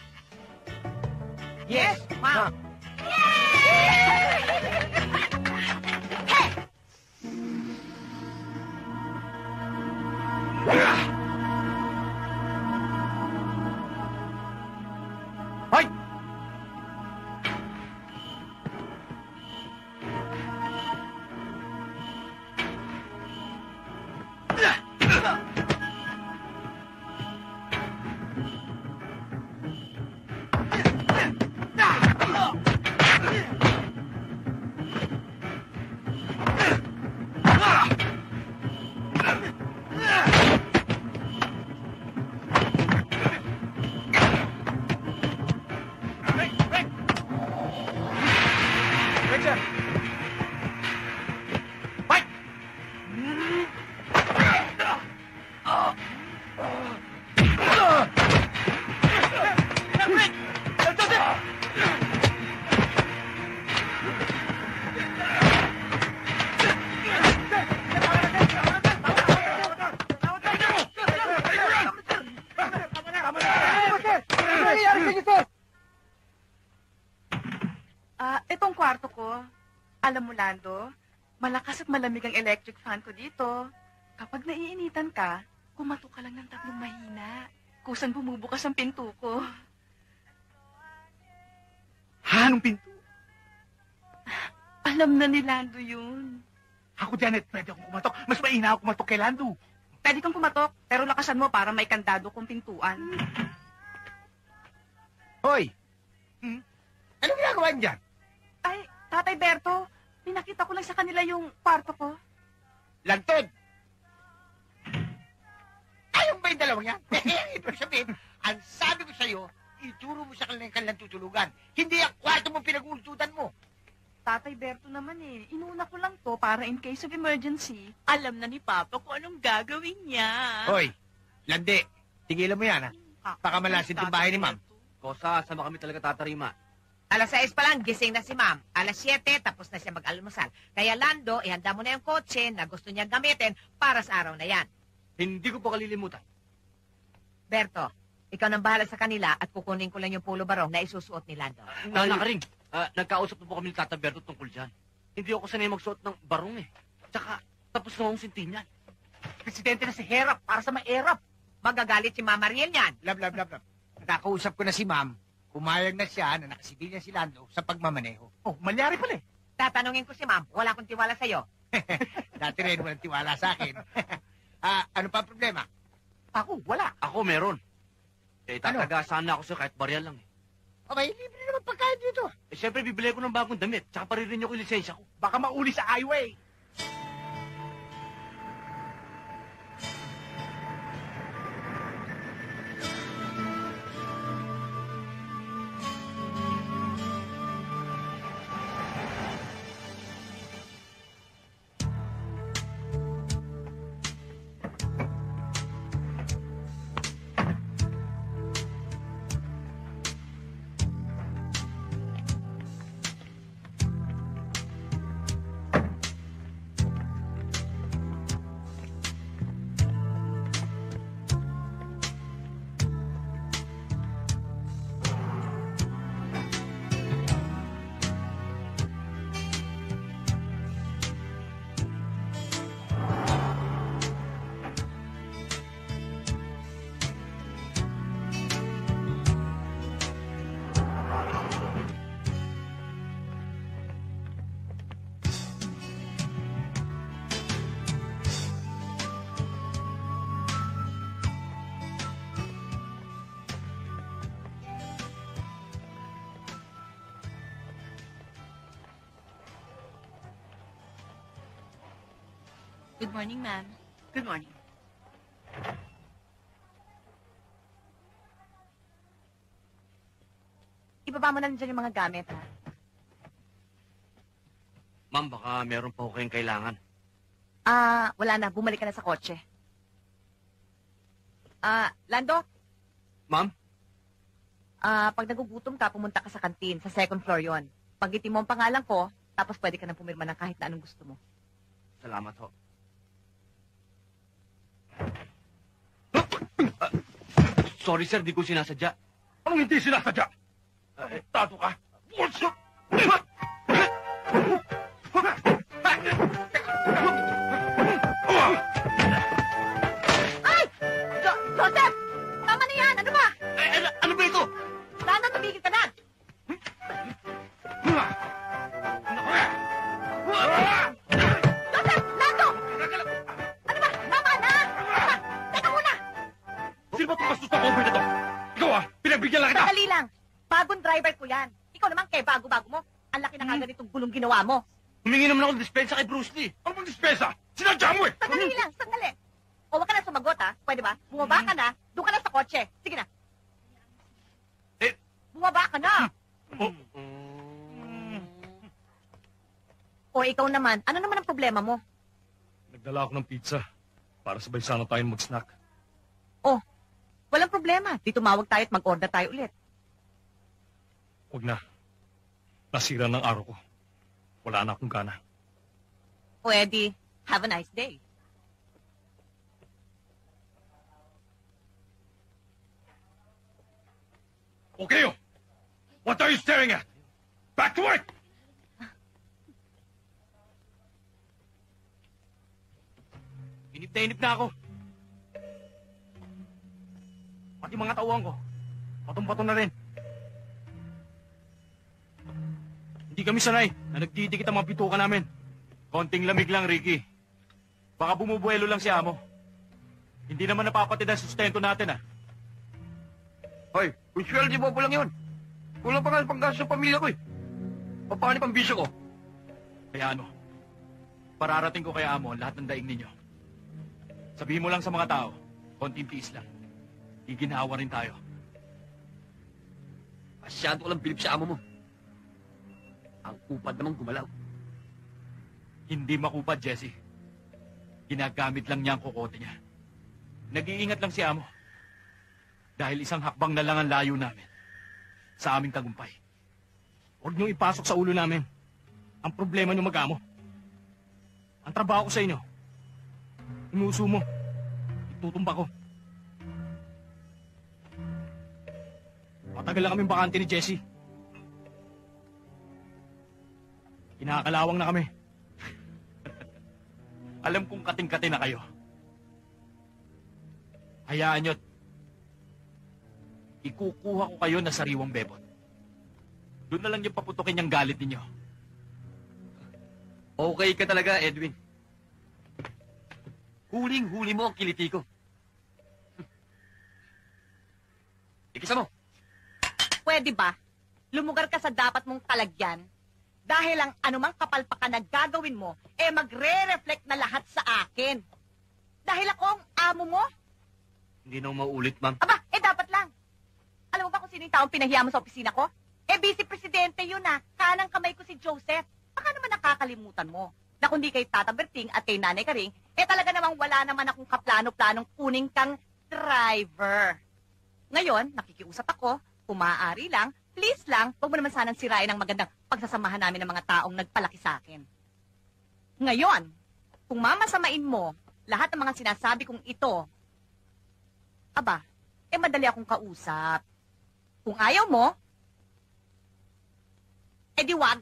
Yes, ma'am. Hoy! Itong kwarto ko. Alam mo, Lando, malakas at malamig ang electric fan ko dito. Kapag naiinitan ka, kumato ka lang ng 3 mahina. Kusang bumubukas ang pinto ko. Anong pinto? Alam na ni Lando yun. Ako, Janet, pwede akong kumatok. Mas maina ako kumatok kay Lando. Pwede kang kumatok, pero lakasan mo para may kandado kong pintuan. Hoy! Anong ginagawa niyo dyan? Ay, Tatay Berto, pinakita ko lang sa kanila yung kwarto ko. Lantod! Ayun ba yung dalawang yan? Ibig sabihin, ang sabi ko sa'yo, ituro mo sa kanila yung kanilang tutulugan. Hindi ang kwarto mo pinag-uultutan mo. Tatay Berto naman inuna ko lang to para in case of emergency. Alam na ni Papa kung anong gagawin niya. Hoy, Landi, tigilan mo yan, ha? Baka malasin yung bahay ni Ma'am. Kosa, sama kami talaga tatarima. Alas 6 pa lang, gising na si ma'am. Alas 7, tapos na siya mag-almusal. Kaya Lando, ihanda mo na yung kotse na gusto niyang gamitin para sa araw na yan. Hindi ko pa kalilimutan. Berto, ikaw nang bahala sa kanila at kukunin ko lang yung polo barong na isusuot ni Lando. Nana ka rin. Nagkausap na po kami ni Tata Berto tungkol dyan. Hindi ako sanay magsuot ng barong eh. Tsaka, tapos na akong sintinyan. Presidente na si Herap para sa maerap. Magagalit si Mama Riel yan. Lab. Nakakausap ko na si Ma'am. Pumayag na siya na nakasibilyan si Lando sa pagmamaneho. Oh, malyari pala eh. Tatanungin ko si ma'am, wala akong tiwala sa'yo. Dati rin walang tiwala sa akin. Ano pa ang problema? Ako, wala. Ako meron. Tatagasan na ako sa kahit barya lang eh. Abay, libre naman pagkain dito. Siyempre, bibili ko ng bagong damit. Tsaka paririn niyo ko yung lisensya ko. Baka mauli sa highway. Good morning, ma'am. Good morning. Ibaba mo na dyan yung mga gamit, ha? Ma'am, baka meron pa ako kayong kailangan. Wala na. Bumalik ka na sa kotse. Lando, Ma'am? pag nagugutom ka, pumunta ka sa kantin. Sa second floor yon. Pag-itim mo ang pangalan ko, tapos pwede ka na pumirma ng kahit na anong gusto mo. Salamat ho. Sorry, sir. Di ko sinasadya. Anong hindi sinasadya? Tato ka. Ay! Joseph! Tama na yan! Ano ba? Ano ba ito? Lando, tumigil ka na! Joseph! Lando! Ano ba? Tama na! Teka muna! Sino ba itong bastos na cover na to? Ikaw pinagbigyan lang kita! Sandali lang. Bagong driver ko yan. Ikaw naman kay bago-bago mo. Ang laki na kagad itong gulong ginawa mo. Humingi naman ako ng dispensa kay Bruce Lee. Ano bang dispensa? Sinadya mo Sandali lang, sandali. O, wag ka na sumagot, ha? Pwede ba? Bumaba ka na, doon ka na sa kotse. Sige na. Bumaba ka na. O, ikaw naman. Ano naman ang problema mo? Nagdala ako ng pizza para sabay sana tayong mag-snack. Oh, walang problema. Di tumawag tayo at mag-order tayo ulit. Huwag na. Nasira ng araw ko. Wala na akong gana. O, Eddie, have a nice day. Okay, what are you staring at? Back to work! Inip na ako. Pati mga tauhan ko. Patong-pato na rin. Hindi kami sanay na nagdidikit ang mga bituka namin. Konting lamig lang, Ricky. Baka bumubuelo lang si Amo. Hindi naman napapatid ang sustento natin, Hoy, kung sweldo mo po lang yun. Kulang pa nga ang panggastos sa pamilya ko eh. Paano pang bisyo ko? Kaya ano, pararating ko kay Amo ang lahat ng daing ninyo. Sabihin mo lang sa mga tao, konting tiis lang. Iginhawa rin tayo. Masyado ko lang bilib sa amo mo. Ang upad namang gumalaw. Hindi makupad, Jesse. Ginagamit lang niya ang kokote niya. Nag-iingat lang si Amo. Dahil isang hakbang na lang ang layo namin sa aming tagumpay. Huwag niyong ipasok sa ulo namin ang problema niyo mag-amo. Ang trabaho ko sa inyo, inuuso mo, itutumba ko. Matagal lang kaming bakante ni Jesse. Kinakalawang na kami. Alam kong kating-kati na kayo. Hayaan nyo't ikukuha ko kayo na sariwang bebot. Doon na lang yung paputukin yung galit ninyo. Okay ka talaga, Edwin. Huling-huli mo ang kiliti ko. Ikisa mo. Pwede ba? Lumugar ka sa dapat mong talagyan dahil ang anumang kapalpakan na gagawin mo, magre-reflect na lahat sa akin. Dahil ako ang amo mo? Hindi na maulit, ma'am. Aba, dapat lang. Alam mo ba kung sino yung taong pinahiya mo sa opisina ko? Vice Presidente yun Kanang kamay ko si Joseph. Baka naman nakakalimutan mo na kung di kay Tata Berting at kay Nanay Karing, talaga namang wala naman akong kaplano-planong kuning kang driver. Ngayon, nakikiusap ako, kung maaari lang, please lang, huwag mo naman sanang sirain ang magandang pagsasamahan namin ng mga taong nagpalaki sa akin. Ngayon, kung mamasamain mo lahat ng mga sinasabi kong ito, aba, madali akong kausap. Kung ayaw mo, di wag.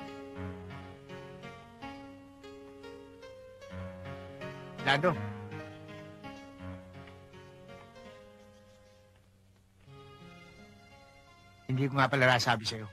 Lado, Hindi ko nga pala nasabi sa'yo.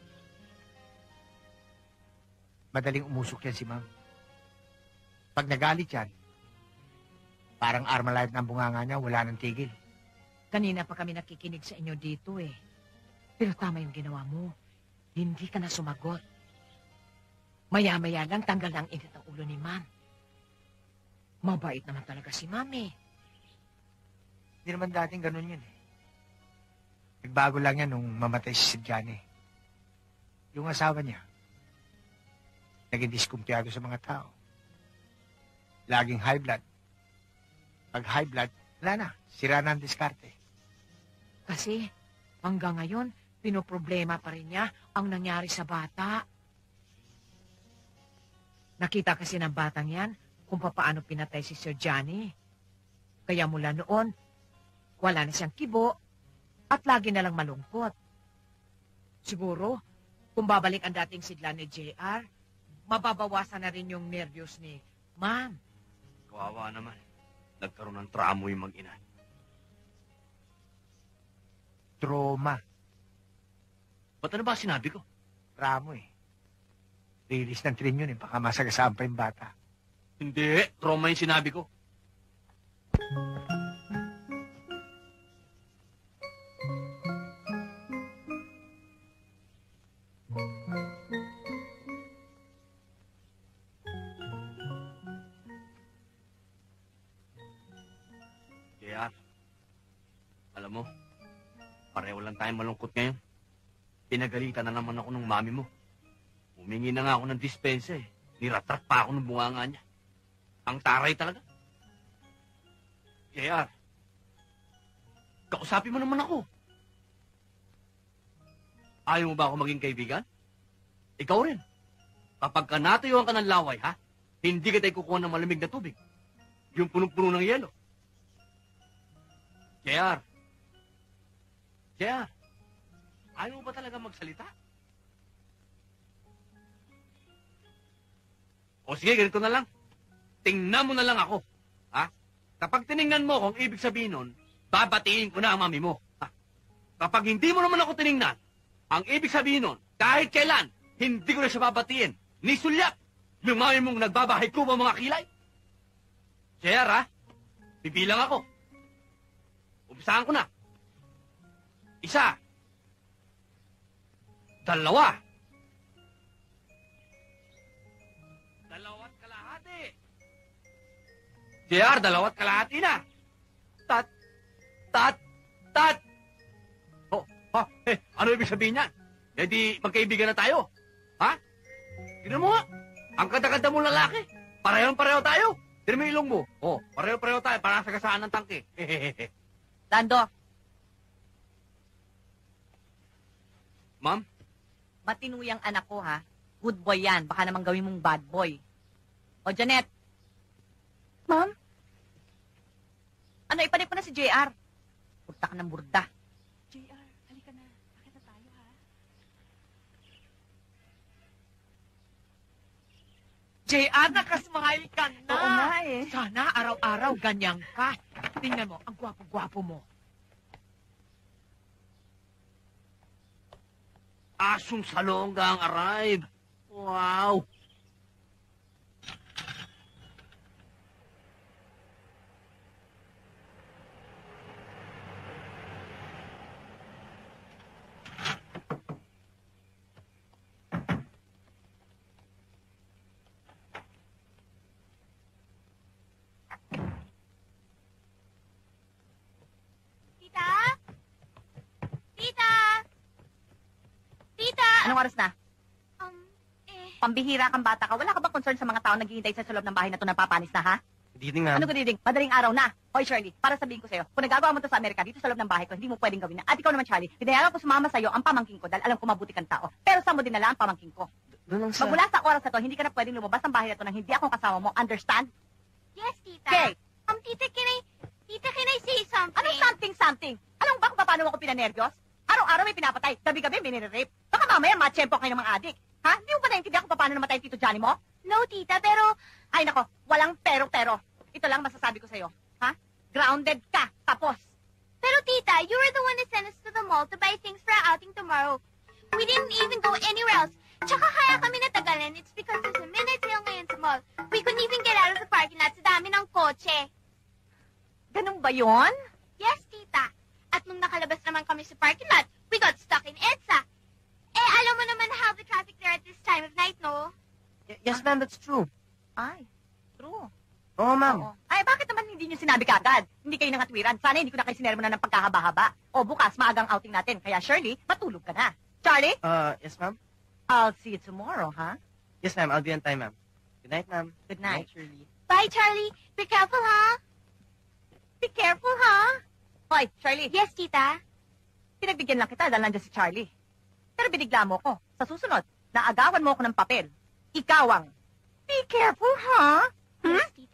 Madaling umusok yan si Ma'am. Pag nagalit yan, parang Armalite ng bunganga niya, wala nang tigil. Kanina pa kami nakikinig sa inyo dito eh. Pero tama yung ginawa mo. Hindi ka na sumagot. Maya-maya lang tanggal na ang init ng ulo ni Ma'am. Mabait naman talaga si Ma'am eh. Hindi naman dating ganun yun eh. Nagbago lang yan nung mamatay si Johnny. Yung asawa niya, naging diskumpiyado sa mga tao. Laging high blood. Pag high blood, wala na. Sira na ang diskarte. Kasi hanggang ngayon, pinoproblema pa rin niya ang nangyari sa bata. Nakita kasi ng batang yan kung paano pinatay si Sir Johnny. Kaya mula noon, wala na siyang kibo at lagi na lang malungkot. Siguro, kung babalik ang dating sigla ni JR, mababawasan na rin yung nervyos ni Ma'am. Kawawa naman. Nagkaroon ng tramo yung mag-ina. Trauma. Ba't ano ba sinabi ko? Tramo eh. Release ng train yun eh. Baka masagasaan pa yung bata. Hindi. Trauma yung sinabi ko. JR, alam mo, pareho lang tayong malungkot ngayon. Pinagalitan na naman ako ng mami mo. Humingi na nga ako ng dispensa eh. Niratrat pa ako ng bunganga niya. Ang taray talaga. JR, kausapin mo naman ako. Ayaw mo ba ako maging kaibigan? Ikaw rin. Kapag ka natuyuan ka ng laway, ha? Hindi kita ikukuha ng malamig na tubig. Yung punong-puno ng yelo. JR. JR. Ayaw mo ba talaga magsalita? O sige, ganito na lang. Tingnan mo na lang ako. Ha? Kapag tiningnan mo kung ibig sabihin nun, babatiin ko na ang mami mo. Ha? Kapag hindi mo naman ako tiningnan, ang ibig sabihin nun, kahit kailan, hindi ko na siya babatiin. Ni sulyap, yung mami mong nagbabahay ko mga kilay. JR, ha? Bibilang ako. Umpisahan ko na. 1, 2, 2 at kalahati. JR, 2 at kalahati na. Tat. Oh, ano ibig sabihin niyan? E di magkaibigan na tayo. Ha? Tignan mo nga. Ang kata-kata mo lalaki. Parehong-pareho tayo. Tignan mo yung ilong mo. Oh, pareho-pareho tayo. Parang sagasaan ng tangke. Lando, Ma'am? matinuyang anak ko ha. Good boy yan. Baka naman gawin mong bad boy. O, Janet. Ma'am? Ano, ipanik mo na si JR. Burda ka ng burda. JR, halika na. Bakit na tayo, ha? JR, nakasmile ka na. Oo nga eh. Sana araw-araw ganyan ka. Tingnan mo, ang gwapo-gwapo mo. Asong salongga ang arrive. Wow. Tita? Tita? Tita? Anong oras na? Pambihira kang bata ka. Wala ka ba concern sa mga tao naghihintay sa loob ng bahay na ito na papanis na, ha? Diding nga. Ano ko diding? Madaling araw na. Hoy, Shirley, para sabihin ko sa'yo, kung nagagawa mo to sa Amerika, dito sa loob ng bahay ko, hindi mo pwedeng gawin na. At ikaw naman, Charlie, binayaran ko sumama sa'yo ang pamangking ko dahil alam ko mabuti kang tao. Pero saan mo dinala ang pamangking ko? Doon lang sa... Magmula sa oras na to, hindi ka na pwedeng lumabas ng bahay na to nang hindi akong kasama mo. Understand? Yes, Tita. Okay. Tita, can I say something? Anong something? Alam mo ba kung paano ako pinanervyos? Araw-araw may pinapatay. Gabi-gabi may nire-rape. Baka mamaya matsyempo kayo ng mga adik. Ha? Hindi mo ba naintindihan kung paano namatay Tito Johnny mo? No, Tita, pero... Ay, nako. Walang pero-pero. Ito lang masasabi ko sa'yo. Ha? Grounded ka. Tapos. Pero, Tita, you were the one who sent us to the mall to buy things for our outing tomorrow. tomorrow. We didn't even go anywhere else. Tsaka kaya kami natagalan, it's because there's a midnight sale ngayon sa mall. We couldn't even get out of the parking lot sa dami ng kotse. Ganun ba yon? Yes, tita. At nung nakalabas naman kami sa parking lot, we got stuck in EDSA. Eh, alam mo naman how the traffic there at this time of night, no? Yes, ma'am, that's true. Ay, true. Oo, ma'am. Oo. Ay, bakit naman hindi nyo sinabi kagad? Hindi kayo nangatwiran. Sana hindi ko na kayo sinermo na ng pagkahaba-haba. O bukas, maagang outing natin. Kaya Shirley, matulog ka na. Charlie? Yes, ma'am? I'll see you tomorrow, huh? Yes, ma'am. I'll be on time, ma'am. Good night, ma'am. Good night. Shirley. Bye, Charlie. Be careful, ha? Be careful, ha? Hoy, Charlie. Yes, tita. Pinagbigyan lang kita dahil nandiyan si Charlie. Pero binigla mo ko. Sa susunod, naagawan mo ako ng papel. Ikaw ang, be careful, ha? Yes, tita.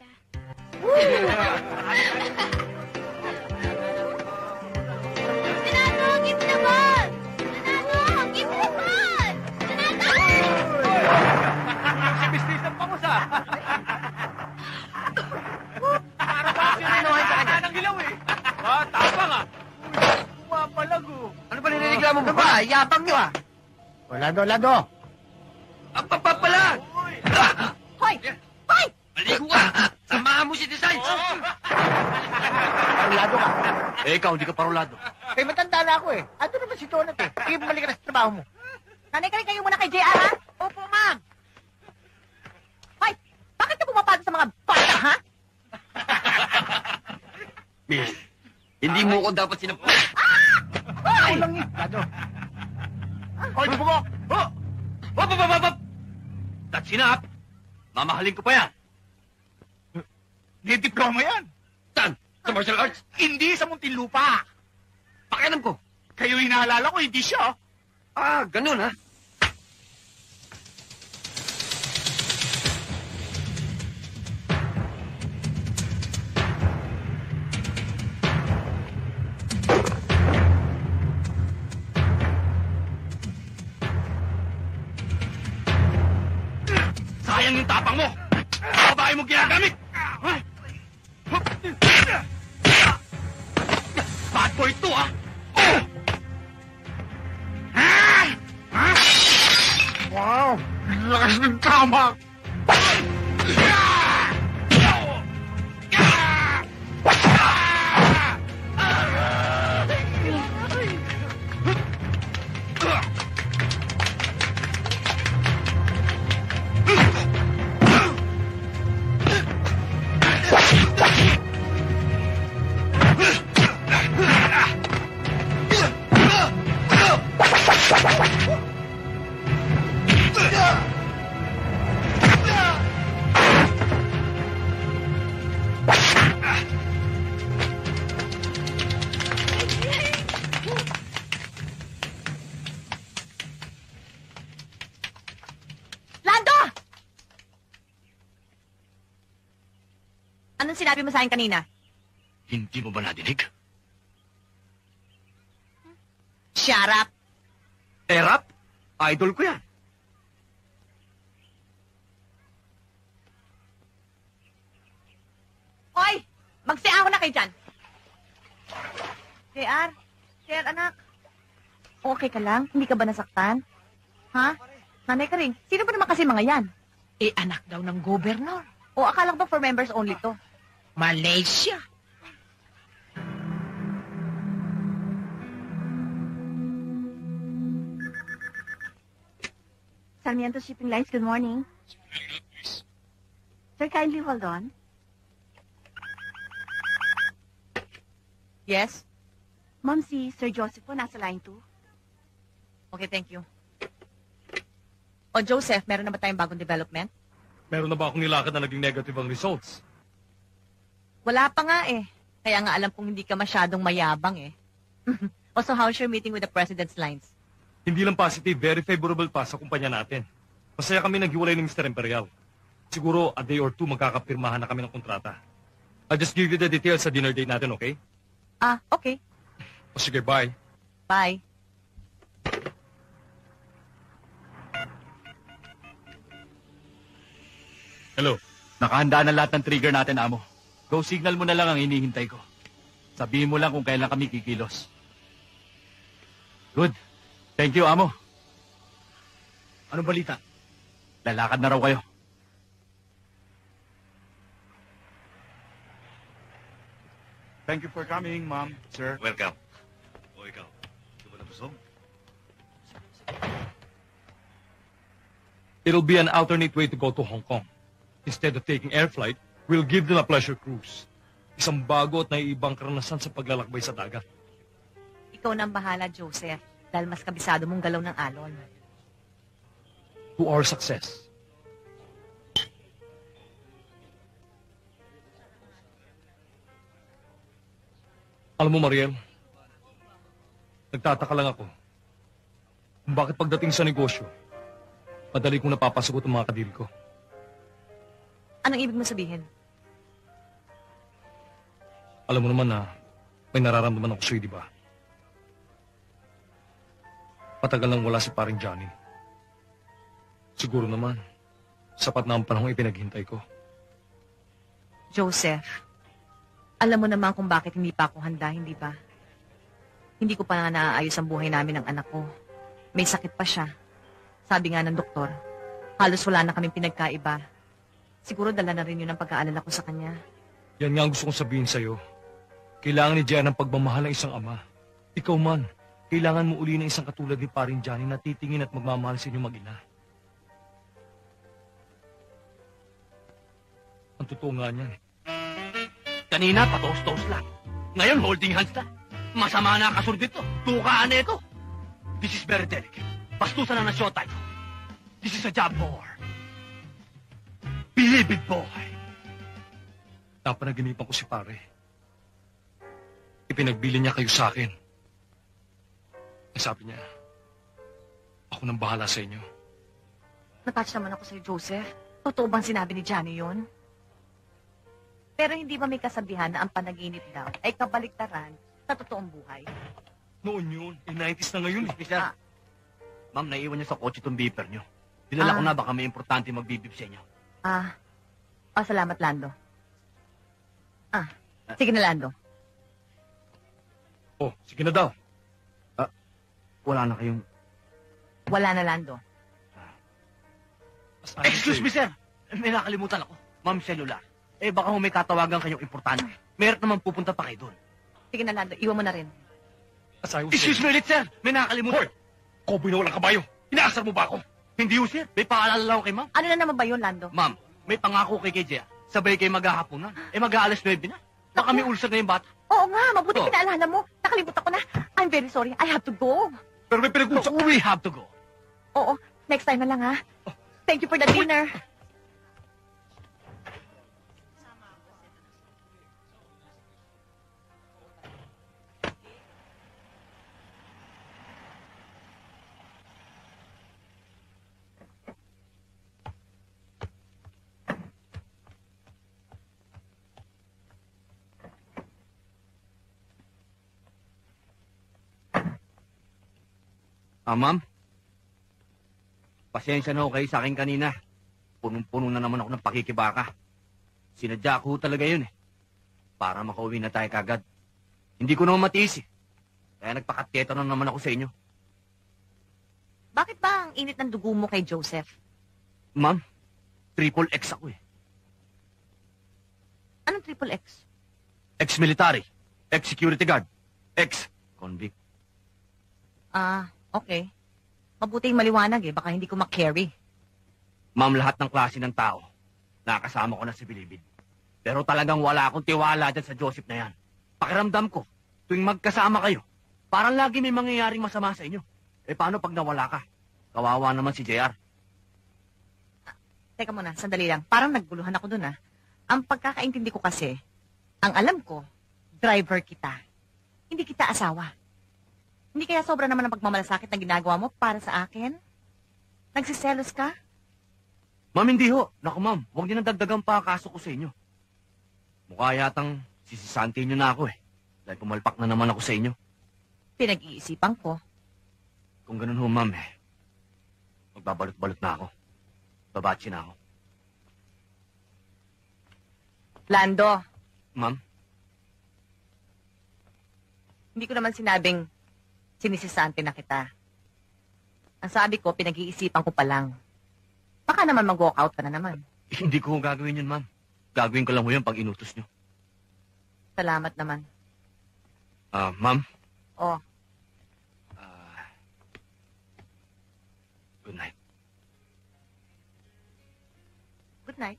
Donato, give me the ball! Donato, give me the ball! Donato! Si Miss ang bangus, ah. Para ba sinunuhan sa kanya? Ng ilaw, eh. Tapang, ah. Pumapalago. Ano ba ninireklamo mo ba? Yabang nyo, ah. Lado. Ang papapalag! Hoy! Hoy! Maligo ka! Samahan mo si Design! Lado ka. Eh, ikaw, hindi ka parulado. Eh, matanda na ako, eh. Ano naman si Donat, eh? Sige, bumalik ka na sa trabaho mo. Nanay ka rin kayo muna kay JR, ha? Opo, ma'am. Hoy! Bakit ka pumapado sa mga bata, ha? Miss, hindi mo ko dapat sinapu... Ay! Ulang eh. Lado. Hoy, bubok! Oh! Hop! That's enough! Mamahalin ko pa yan. May diploma yan. Saan? Sa martial arts? Hindi sa Muntinlupa. Pakialam ko. Kayo hinaalala ko, hindi siya. Ah, ganun ha? Sayang yung tapang mo! Babae mo ginagamit! Bad boy to, ah! Wow! Lakas ng tama! Anong sinabi mo sa akin kanina? Hindi mo ba nadinig? Shut up! Erap? Idol ko yan. Hoy! Magsiako na kayo dyan! JR, anak. Okay ka lang? Hindi ka ba nasaktan? Ha? Nanay ka rin. Sino ba naman kasi mga yan? Eh, anak daw ng gobernador. O akala ko ba for members only to? Malaysia. Sarmiento Shipping Lines, good morning. Sir, kindly hold on. Yes? Ma'am, si Sir Joseph po nasa line 2. Okay, thank you. O Joseph, meron na ba tayong bagong development? Meron na ba akong nilakad na naging negative ang results? Wala pa nga eh. Kaya nga alam kong hindi ka masyadong mayabang eh. Also, how's your meeting with the President's lines? Hindi lang positive, very favorable pa sa kumpanya natin. Masaya kami naghiwalay ni Mr. Imperial. Siguro, a day or two magkakapirmahan na kami ng kontrata. I'll just give you the details sa dinner date natin, okay? Ah, okay. O sige, bye. Bye. Hello. Nakahanda na lahat ng trigger natin, amo. Go signal mo na lang ang hinihintay ko. Sabihin mo lang kung kailan kami kikilos. Good. Thank you, amo. Anong balita? Lalakad na raw kayo. Thank you for coming, ma'am, sir. Welcome. O ikaw, di ba nabusog? It'll be an alternate way to go to Hong Kong. Instead of taking air flight, we'll give them a pleasure cruise. Isang bago at naiibang karanasan sa paglalakbay sa dagat. Ikaw na ang bahala, Joseph, dahil mas kabisado mong galaw ng alon. To our success. Alam mo, Mariel, nagtataka lang ako kung bakit pagdating sa negosyo, madali kong napapasagot ang mga kadil ko. Anong ibig mo sabihin? Alam mo naman na may nararamdaman ako sa'yo, di ba? Matagal nang wala si paring Johnny. Siguro naman, sapat na ang panahong ipinaghintay ko. Joseph, alam mo naman kung bakit hindi pa ako handa, hindi ba? Hindi ko pa nga naaayos ang buhay namin ng anak ko. May sakit pa siya. Sabi nga ng doktor, halos wala na kaming pinagkaiba. Siguro dala na rin yun ang pag-aalala ko sa kanya. Yan nga ang gusto kong sabihin sa'yo. Kailangan ni Jan ang pagmamahal ng isang ama. Ikaw man, kailangan mo uli ng isang katulad ni paring Johnny na titingin at magmamahal sa inyong mag-ina. Ang totoo nga niyan. Kanina, patos-tos lang. Ngayon, holding hands na. Masama na kasunod dito. Tukaan na ito. This is very delicate. Bastusan na ng showtime. This is a job war. Believe it, boy. Napanaginipan ko si pare. Ipinagbili niya kayo sa akin. Ang sabi niya, ako nang bahala sa inyo. Natouch naman ako sa'yo, Joseph. Totoo bang sinabi ni Johnny yon? Pero hindi ba may kasabihan na ang panaginip daw ay kabaliktaran sa totoong buhay? Noon yun. 90s na ngayon. Mister, ma'am, naiwan niyo sa kotse itong beeper niyo. Dinala ko na, baka may importante magbibib sa inyo. Salamat, Lando. Sige na, Lando. Oh, sige na daw. Wala na kayong... Wala na, Lando. Excuse me, sir. May nakalimutan ako. Ma'am, cellular. Baka may katawagan kayong importante. Meron naman pupunta pa kayo doon. Sige na, Lando. Iwan mo na rin. Excuse me ulit, sir. May nakalimutan. Hoy! Koboy na walang kabayo. Inaasar mo ba ako? Hindi ho, sir. May paalala lang ako kay ma'am. Ano na naman ba yun, Lando? Ma'am, may pangako kay Jea. Sabay kayo maghahaponan. Mag-aalas 9 na. Baka may ulcer na yung bata. Oo nga, mabuti pinaalala mo. Nakalimutan ko na. I'm very sorry. I have to go. Pero may pinag-usap. We have to go. Oo, next time na lang, ha? Thank you for the dinner. Ma'am? Pasensya na ho kayo sa akin kanina. Punong-puno na naman ako ng pakikibaka. Sinadya ko talaga yun para makauwi na tayo kagad. Hindi ko naman matiis Kaya nagpakateto na naman ako sa inyo. Bakit ba ang init ng dugo mo kay Joseph? Ma'am, triple X ako Anong triple X? Ex-military, ex-security guard, ex-convict. Okay. Mabuting maliwanag baka hindi ko ma-carry. Ma'am, lahat ng klase ng tao, nakasama ko na si Bilibid. Pero talagang wala akong tiwala dyan sa Joseph na yan. Pakiramdam ko, tuwing magkasama kayo, parang lagi may mangyayaring masama sa inyo. Paano pag nawala ka? Kawawa naman si JR. Teka muna, sandali lang. Parang nagguluhan ako dun, Ang pagkakaintindi ko kasi, ang alam ko, driver kita. Hindi kita asawa. Hindi kaya sobra naman ang pagmamalasakit na ginagawa mo para sa akin? Nagsiselos ka? Ma'am, hindi ho. Naku, ma'am, huwag niyo nang dagdagan pa kaso ko sa inyo. Mukha yatang sisisanti niyo na ako dahil pumalpak na naman ako sa inyo. Pinag-iisipan ko. Kung ganun ho, ma'am, magbabalot-balot na ako. Babatsi na ako. Lando, Ma'am? hindi ko naman sinabing sinisisante na kita. Ang sabi ko, pinag-iisipan ko pa lang. Baka naman mag-walk out ka na naman. Hindi ko gagawin yun, ma'am. Gagawin ko lang ho yun pag inutos nyo. Salamat naman. Ma'am? Oh, Good night. good night.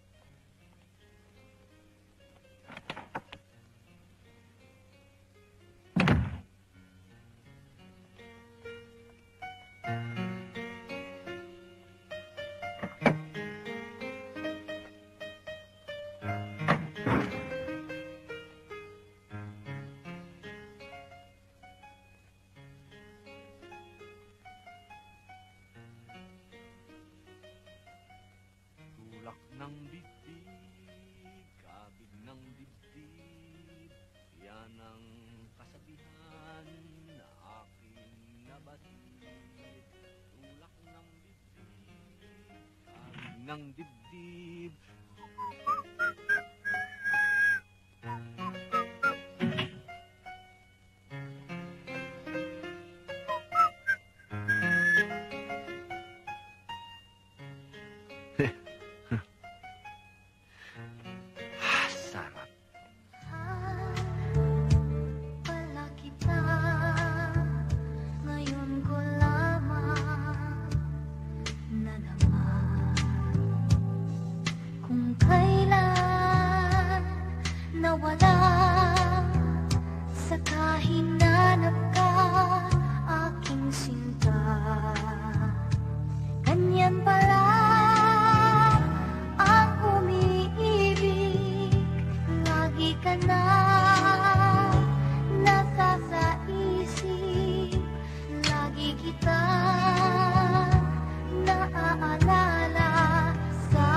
Tulak ng dibdib, kabig ng dibdib, yan ang kasabihan na aking nabatid. Tulak ng dibdib, kabig ng dibdib. Sana. Wala kita, ngayon ko lamang nadama kung kailan nawala sa kahinanap ka aking sinta. Ganyan pala ang umiibig, lagi ka na nasa sa isip, lagi kita naaalala sa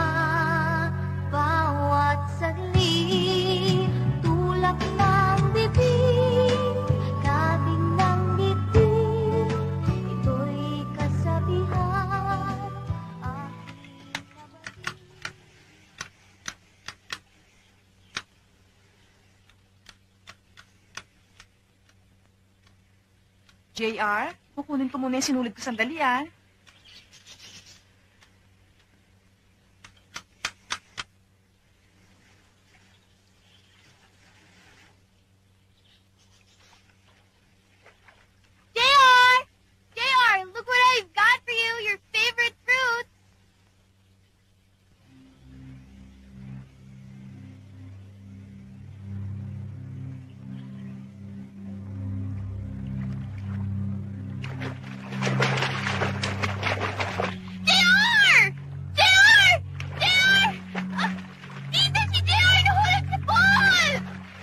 bawat saglit. Tulak ng bibig, kabig ng dibdib, ito'y kasabihan aking nabatid. JR, kukunin ko muna yung sinulid ko sandali, ah. JR! JR, look what I've got for you, your favorite fruit. JR! JR! JR! Ah, Tita, si JR nahulog sa pool!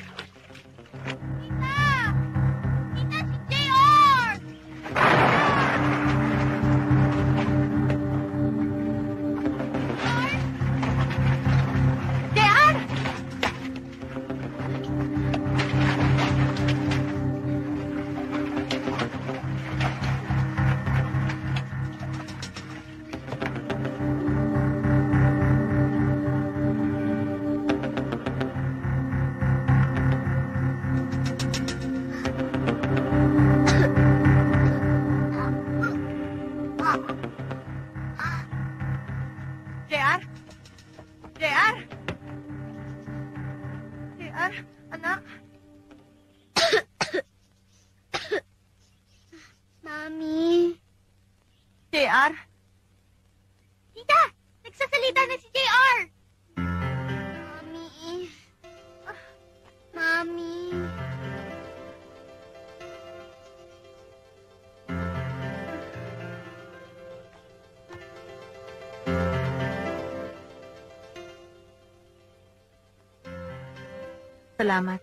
Tita! Tita, si JR! JR! JR? JR? JR, anak? Mami. JR? Tita! Nagsasalita na si JR! Mami. Mami. Salamat.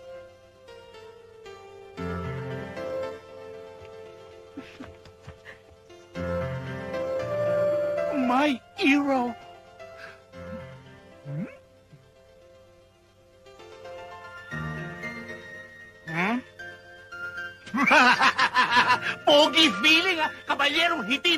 My hero. Hmm? Pogi feeling, ha? Kabalyerong hitin.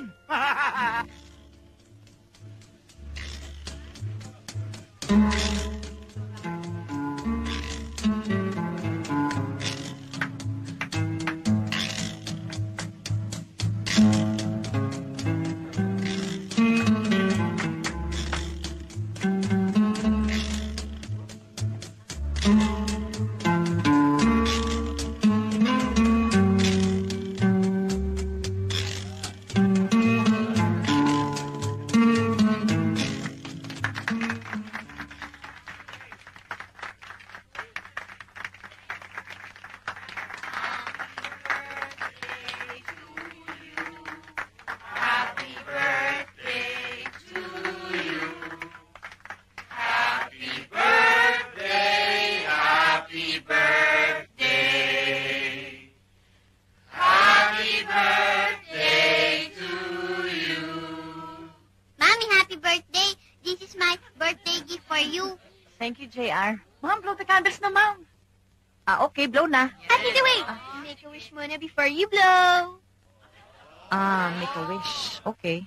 JR. Ma'am, blow the candles na, ma'am. Okay, blow na. Tita, wait. Make a wish muna before you blow. Make a wish. Okay.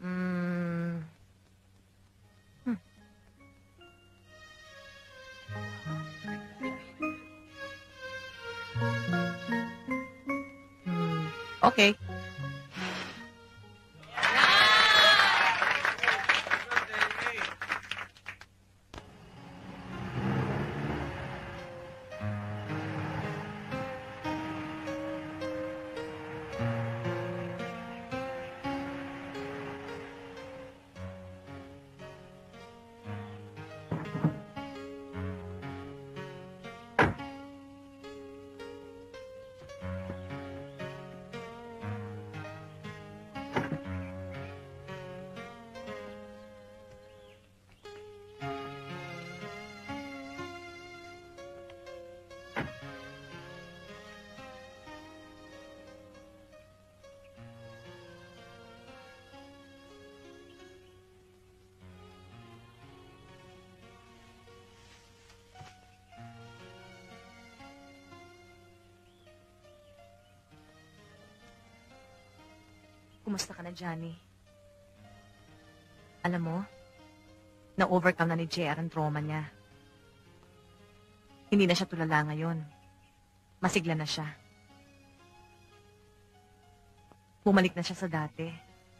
Okay. Kumusta ka na, Johnny? Alam mo, na-overcome na ni JR ang trauma niya. Hindi na siya tulala ngayon. Masigla na siya. Bumalik na siya sa dati.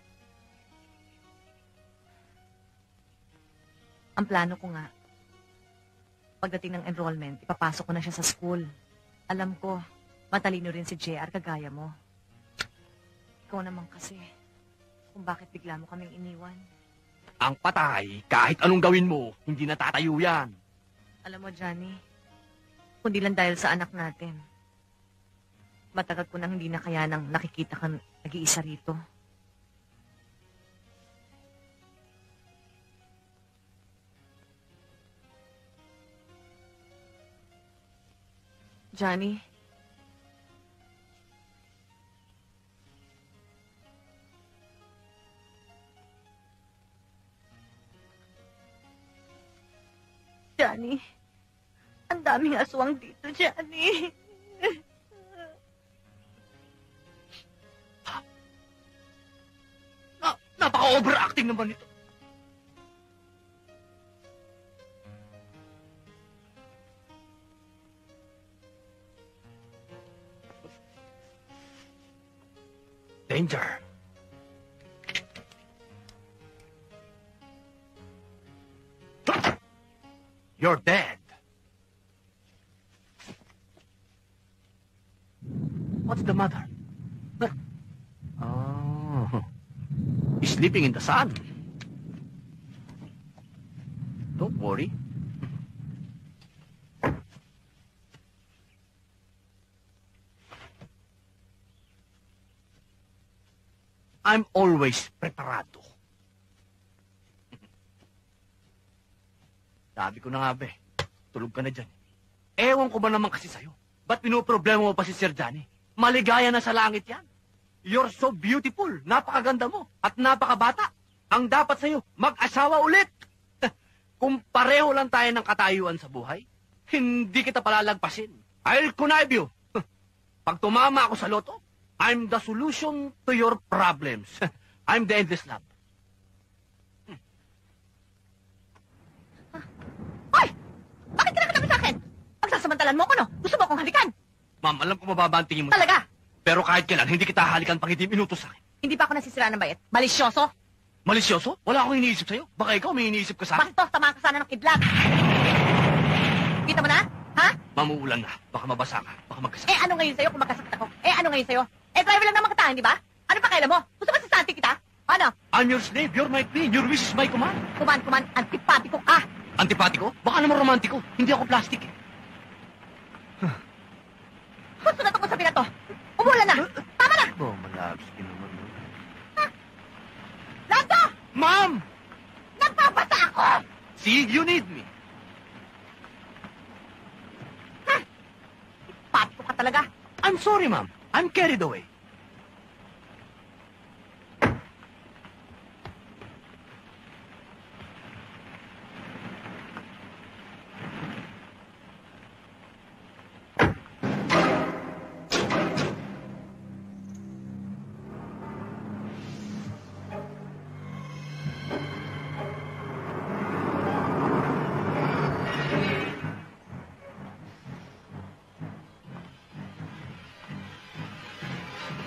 Ang plano ko nga, pagdating ng enrollment, ipapasok ko na siya sa school. Alam ko, matalino rin si JR kagaya mo. Ikaw naman kasi, kung bakit bigla mo kaming iniwan. Ang patay, kahit anong gawin mo, hindi natatayo yan. Alam mo, Johnny, kundi lang dahil sa anak natin. Matagal ko nang hindi na kaya nang nakikita kang nag-iisa rito. Johnny, Johnny, ang daming aswang dito, Johnny. Napaka-overacting naman ito. Danger. You're dead. What's the matter? Oh. Sleeping in the sun. Don't worry. I'm always preparado. Sabi ko na nga, be, tulog ka na dyan. Ewan ko ba naman kasi sa'yo? Ba't pinoproblema mo pa si Sir Johnny? Maligaya na sa langit yan. You're so beautiful. Napakaganda mo. At napakabata. Ang dapat sa'yo, mag-asawa ulit. Kung pareho lang tayo ng katayuan sa buhay, hindi kita palalagpasin. I'll connive you. Pag tumama ako sa loto, I'm the solution to your problems. I'm the endless love. Hoy! Bakit ka nakatabi sa akin? Pagsasamantalan mo ko, no? Gusto mo akong halikan? Ma'am, alam ko mababa ang tingin mo. Talaga? Pero kahit kailan, hindi kita halikan pang hindi minutos sa akin. Hindi pa ako nasisira ng bayet. Malisyoso? Malisyoso? Wala akong iniisip sa'yo. Baka ikaw may iniisip ka sa akin. Bastos, tama ka sana ng kidlat. Kita mo na? Ha? Mamuulan na. Baka mabasa ka. Baka magkasakit. Ano ngayon sa'yo kung magkasakit ako? Ano ngayon sa'yo? Driver lang naman kita, hindi ba? Ano pa kailan mo? Gusto ba sasante kita? Ano? I'm your slave. You're my queen. Your wish is my command. Kuman, antipatiko ka. Antipatiko? Baka naman romantiko. Hindi ako plastic eh. Gusto na itong usapin na to. Umulan na. Tama na. Oh, malabs ka naman. Lando! Ma'am! Nagpapasa ako! See, you need me. Antipatiko ka talaga. I'm sorry, ma'am. I'm carried away.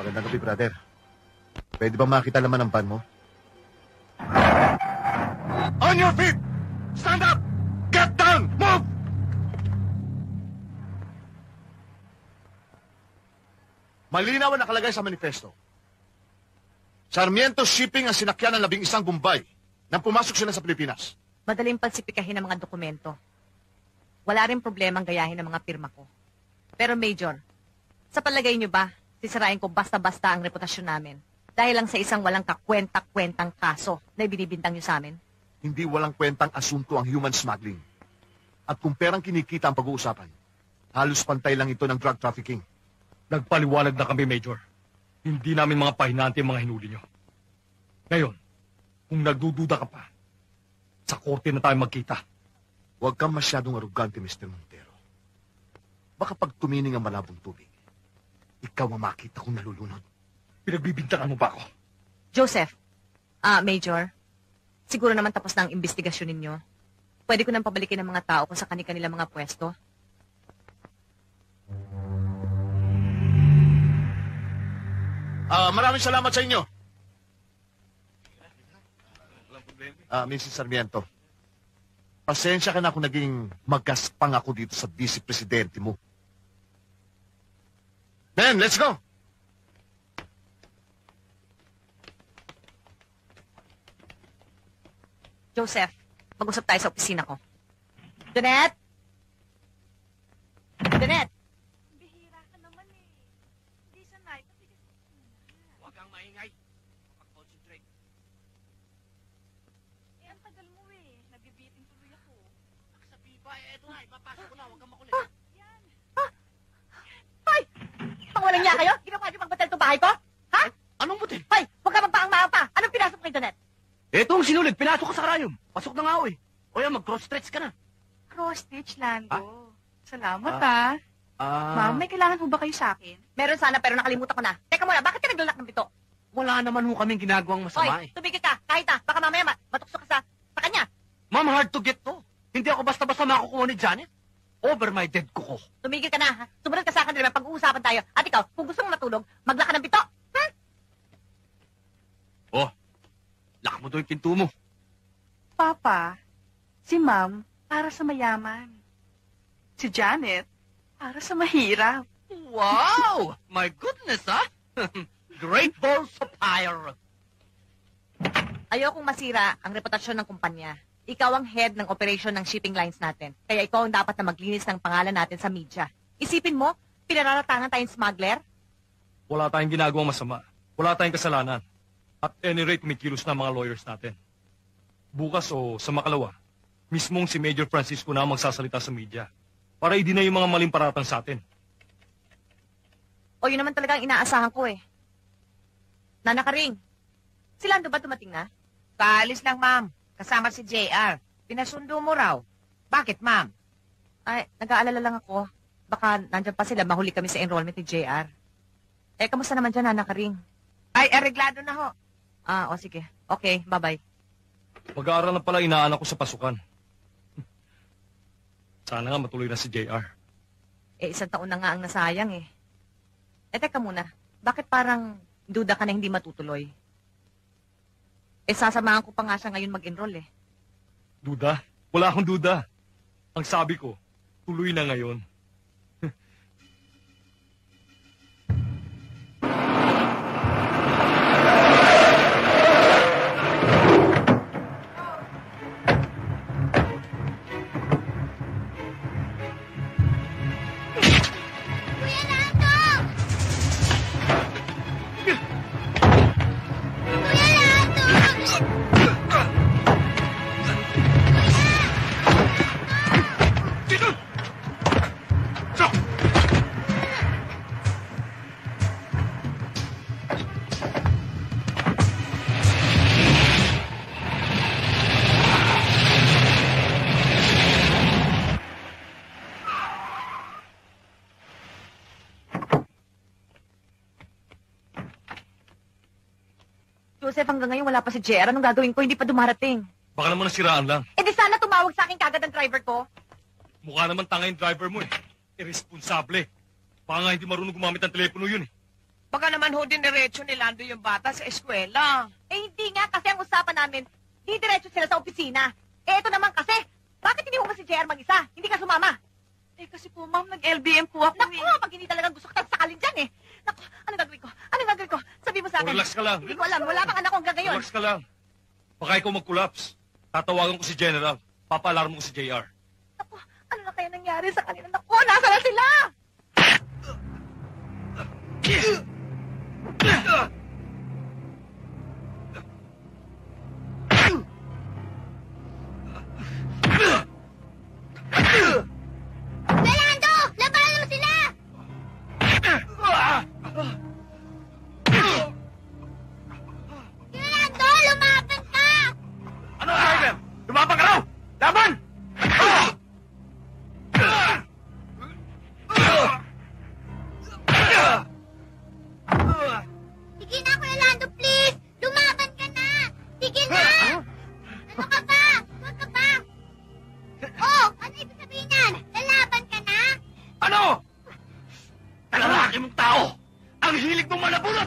Magandang gabi, brother. Pwede ba makita naman ang van mo? On your feet! Stand up! Get down! Move! Malinaw ang nakalagay sa manifesto. Sarmiento Shipping ang sinakyan ng 11 Bombay nang pumasok sila sa Pilipinas. Madaling palsipikahin ang mga dokumento. Wala rin problemang gayahin ang mga pirma ko. Pero Major, sa palagay niyo ba, sisirain ko basta-basta ang reputasyon namin dahil lang sa isang walang kakwenta-kwentang kaso na ibinibintang niyo sa amin? Hindi walang kwentang asunto ang human smuggling. At kung perang kinikita ang pag-uusapan, halos pantay lang ito ng drug trafficking. Nagpaliwanag na kami, Major. Hindi namin mga pahinante ang mga hinuli nyo. Ngayon, kung nagdududa ka pa, sa korte na tayo magkita. Huwag kang masyadong arugante, Mr. Montero. Baka pag tumining ang malabong tubig, ikaw ang makita kong nalulunod. Pinagbibintangan mo ba ako? Joseph, Major, siguro naman tapos na ang investigasyon ninyo. Pwede ko nang pabalikin ang mga tao ko sa kanilang mga pwesto. Maraming salamat sa inyo. Mrs. Sarmiento, pasensya ka na kung naging magaspang ako dito sa vice-presidente mo. Ben, let's go! Joseph, mag-usap tayo sa opisina ko. Janet! Janet! Bihira ka naman eh. Hindi sanay. Huwag kang maingay. Mag-concentrate. Ang tagal mo eh. Nabibiting tuloy ako. Sa pipa, eto na. Ipapasok ko na. Huwag kang makulit. Hoy! Pangwalang niya kayo? Ginawa niyo pang batal to bahay ko? Ha? Anong butil? Hoy! Huwag ka magpaang pa! Anong pinasok kay Janet? Etong sinulid. Pinasok ko sa karayom. Pasok na nga ako eh. O yan, mag-cross-stretch ka na. Cross-stitch, Lando. Salamat ah. Ma'am, may kailangan ho ba kayo sa akin? Meron sana pero nakalimutan ko na. Teka muna, bakit ka naglalak ng pito? Wala naman ho kaming ginagawang masama Hoy, tumigil ka. Kahit na, baka mamaya matukso ka sa kanya. Ma'am, hard to get to. Hindi ako basta-basta makukuha ni Janet. Over my dead ko. Tumigil ka na, ha? Sumunod ka sa akin, diba? Pag-uusapan tayo. At ikaw, kung gusto mong matulog, maglaka ng pito. Ha? Oh, lock mo doon yung pinto mo. Papa, si Ma'am para sa mayaman. Si Janet para sa mahirap. Wow! My goodness, ha? Great balls of fire. Ayokong masira ang reputasyon ng kumpanya. Ikaw ang head ng operation ng shipping lines natin. Kaya ikaw ang dapat na maglinis ng pangalan natin sa media. Isipin mo, pinararatangan tayong smuggler? Wala tayong ginagawang masama. Wala tayong kasalanan. At any rate, kumikilos na mga lawyers natin. Bukas o sa makalawa, mismong si Major Francisco na magsasalita sa media para i-deny yung mga maling paratang sa atin. O yun naman talagang inaasahan ko eh. Nana Karing, si Lando ba dumating na? Kaalis lang, ma'am. Kasama si JR. Pinasundo mo raw. Bakit, ma'am? Ay, nag-aalala lang ako. Baka nandyan pa sila, mahuli kami sa enrollment ni JR. Eh, kamusta naman dyan, Nana Karing? Ay, areglado na ho. O sige. Okay, bye-bye. Mag-aaral na pala inaanak ko sa pasukan. Sana nga matuloy na si JR. Eh, 1 taon na nga ang nasayang eh. Eh, teka muna. Bakit parang duda ka na hindi matutuloy? Eh, sasamahan ko pa nga siya ngayon mag-enroll eh. Duda? Wala akong duda. Ang sabi ko, tuloy na ngayon. Joseph, hanggang ngayon wala pa si JR. Anong gagawin ko? Hindi pa dumarating. Baka naman nasiraan lang. Eh di sana tumawag sa akin kagad ang driver ko. Mukha naman tanga yung driver mo eh. Irresponsable. Baka nga hindi marunong gumamit ng telepono yun eh. Baka naman ho din diretso ni Lando yung bata sa eskwela. Eh, hindi nga kasi ang usapan namin, di diretso sila sa opisina. Eh, ito naman kasi, bakit hindi mo ba si JR mag-isa? Hindi ka sumama. Eh, kasi po, ma'am, nag-LBM po ako Naku, pag hindi talagang gusto kitang sakalin dyan eh. Naku, anong gagawin ko? Anong gagawin ko? Sabi mo sa akin. Relax ka lang. Hindi ko alam, wala pang anak ko hanggang ngayon. Relax ka lang. Baka ikaw mag-collapse. Tatawagan ko si General. Papa-alarm ko si JR. Naku, ano na kaya nangyari sa kanila? Naku, nasa na sila? Rolando! Labanan mo sila! Rolando, lumaban ka! Ano, driver? Lumaban ka raw! Laban! Sige na, Rolando, please! Lumaban ka na! Sige na! Ano ka ba? Huwag ka ba? Oh, ano ibig sabihin yan? Lalaban ka na? Ano? Talalaki mong tao! Ang hilig mong malabunot!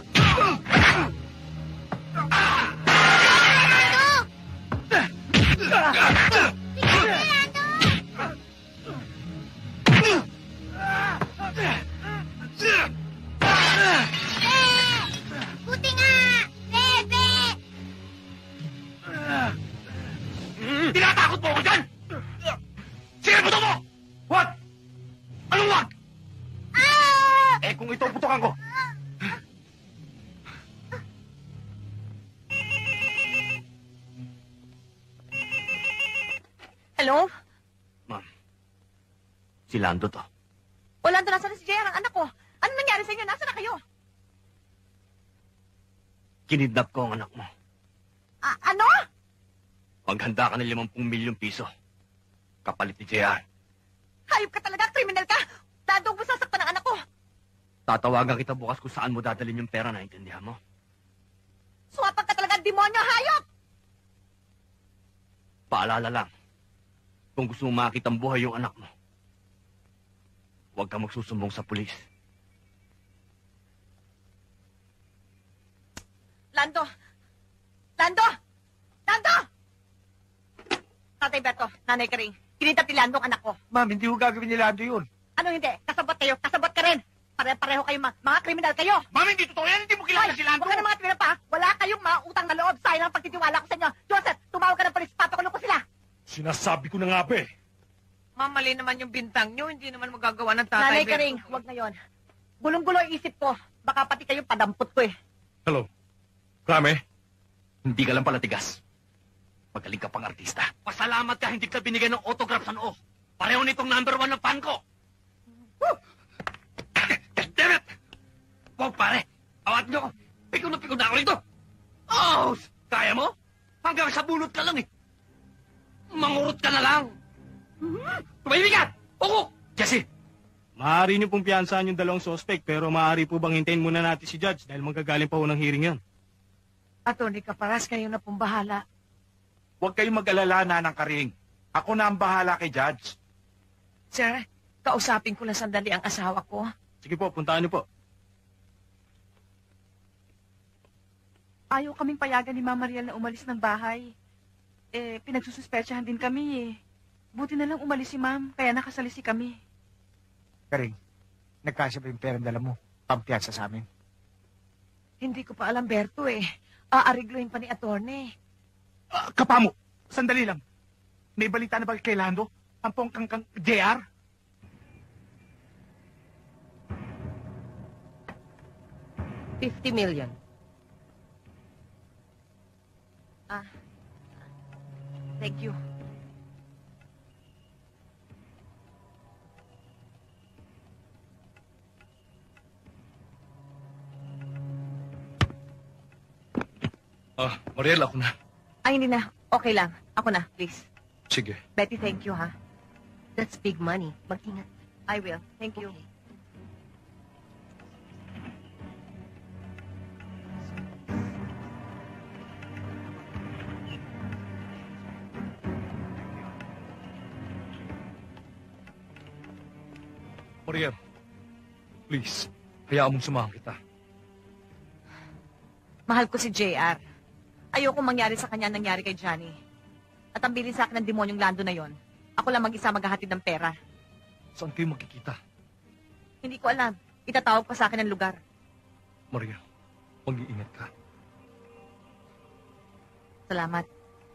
Buti nga! Bebe! Tinatakot mo ako dyan! Sige, buto mo! What? Anong what? Eh, kung ito putukan ko. Hello? Ma'am, si Lando to. Rolando, nasa na si JR, ang anak ko? Ano nangyari sa inyo? Nasa na kayo? Kinidnap ko ang anak mo. Ano? Maghanda ka ng 50 milyong piso. Kapalit ni JR. Hayop ka talaga, kriminal ka! Lando mo sasaktan ng anak ko! Tatawagan kita bukas kung saan mo dadalhin yung pera, naintindihan mo? Suwapag ka talaga, demonyo, hayop! Paalala lang, kung gusto mo makita ang buhay yung anak mo, huwag kang magsusumbong sa pulis. Lando! Lando! Lando! Tatay Berto, Nanay Karing, kinitap ni Lando ang anak ko. Ma'am, hindi ko gagawin ni Lando yun. Ano hindi? Kasabot kayo, kasabot ka rin. Pare-pareho kayo, mga kriminal kayo. Ma'am, hindi totoo yan. Hindi mo kilala si Lando. Huwag ka na mga kriminal pa. Wala kayong mga utang na loob. Sayang ang pagtitiwala ko sa inyo. Joseph, tumawag ka ng polis. Papakulong ko sila. Sinasabi ko na nga, be. Ma'am, mali naman yung bintang nyo. Hindi naman magagawa ng tatay. Nanay Karing, huwag na yon. Gulong-gulo ang isip ko. Baka pati kayong padampot ko eh. Hello. Rame? Hindi ka lang pala tigas. Magaling ka pang artista. Pasalamat ka, hindi ka binigyan ng autograph sa noo. Pareho nitong #1 ng fan ko. Damn it! Wow, pare! Awat niyo ako. Pikon na ako rito. Oh! Kaya mo? Hanggang sa bunot ka lang eh. Mangurot ka na lang. Tumahimik ka! Uko! Jesse! Maaari niyo pong piyansahan yung dalawang suspect, pero maaari po bang hintayin muna natin si Judge dahil magagaling pa ho ng hearing yan. Atty. Caparas, kayo na pong bahala. Huwag kayong mag-alala, Nanang Karing. Ako na ang bahala kay Judge. Sir, kausapin ko lang sandali ang asawa ko. Sige po, puntaan niyo po. Ayaw kaming payagan ni Mama Mariel na umalis ng bahay. Eh, pinagsususpetsahan din kami eh. Buti na lang umalis si Ma'am, kaya nakasalisi kami. Karing, nagkasya ba yung pera dala mo? Pampiyansa sa amin. Hindi ko pa alam, Berto eh. Aarigluhin pa ni attorney. Kapamo, sandali lang. May balita na ba kay Lando? Ang pongkang JR? $50 million. Thank you. Mariel, ako na. Ay, hindi na. Okay lang. Ako na, please. Sige. Betty, thank you, ha? That's big money. Mag-ingat. I will. Thank you. Mariel, please, hayaan mong samahan kita. Mahal ko si JR. Ayoko mangyari sa kanya ang nangyari kay Johnny. At ang bilin sa akin ng demonyong Lando na yon, ako lang mag-isa maghahatid ng pera. Saan kayo magkikita? Hindi ko alam. Itatawag pa sa akin ng lugar. Maria, mag-iingat ka. Salamat.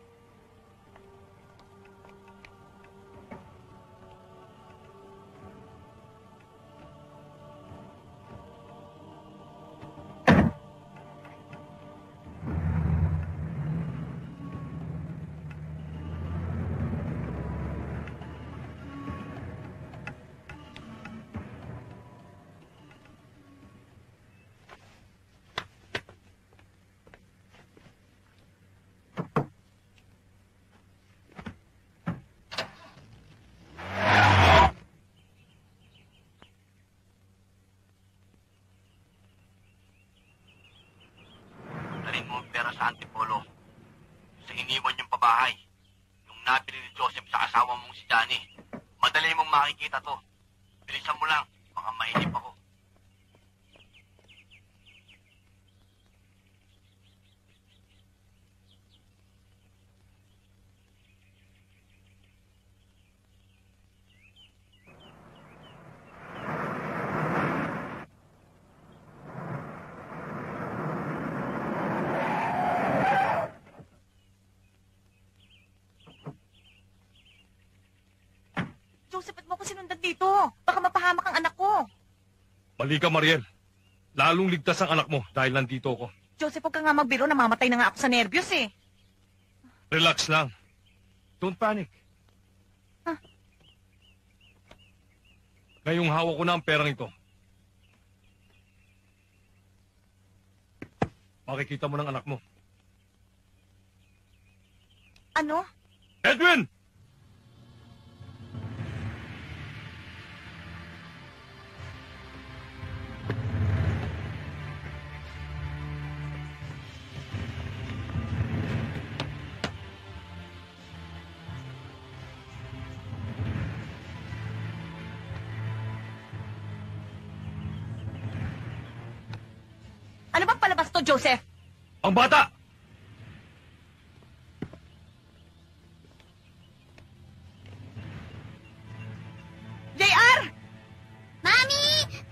Dalhin mo ang pera sa Antipolo. Sa iniwan niyong pabahay. Yung nabili ni Joseph sa asawa mong si Johnny. Madali mong makikita to. Bilisan mo lang. Baka mainip ako. Joseph, ba't mo ko sinundan dito? Baka mapahamak ang anak ko. Mali ka, Mariel. Lalong ligtas ang anak mo dahil nandito ako. Joseph, huwag ka nga magbiro. Namamatay na nga ako sa nervyos eh. Relax lang. Don't panic. Huh? Ngayong hawak ko na ang perang ito. Makikita mo ng anak mo. Ano? Edwin! Ano bang palabas to, Joseph? Ang bata! JR! Mami!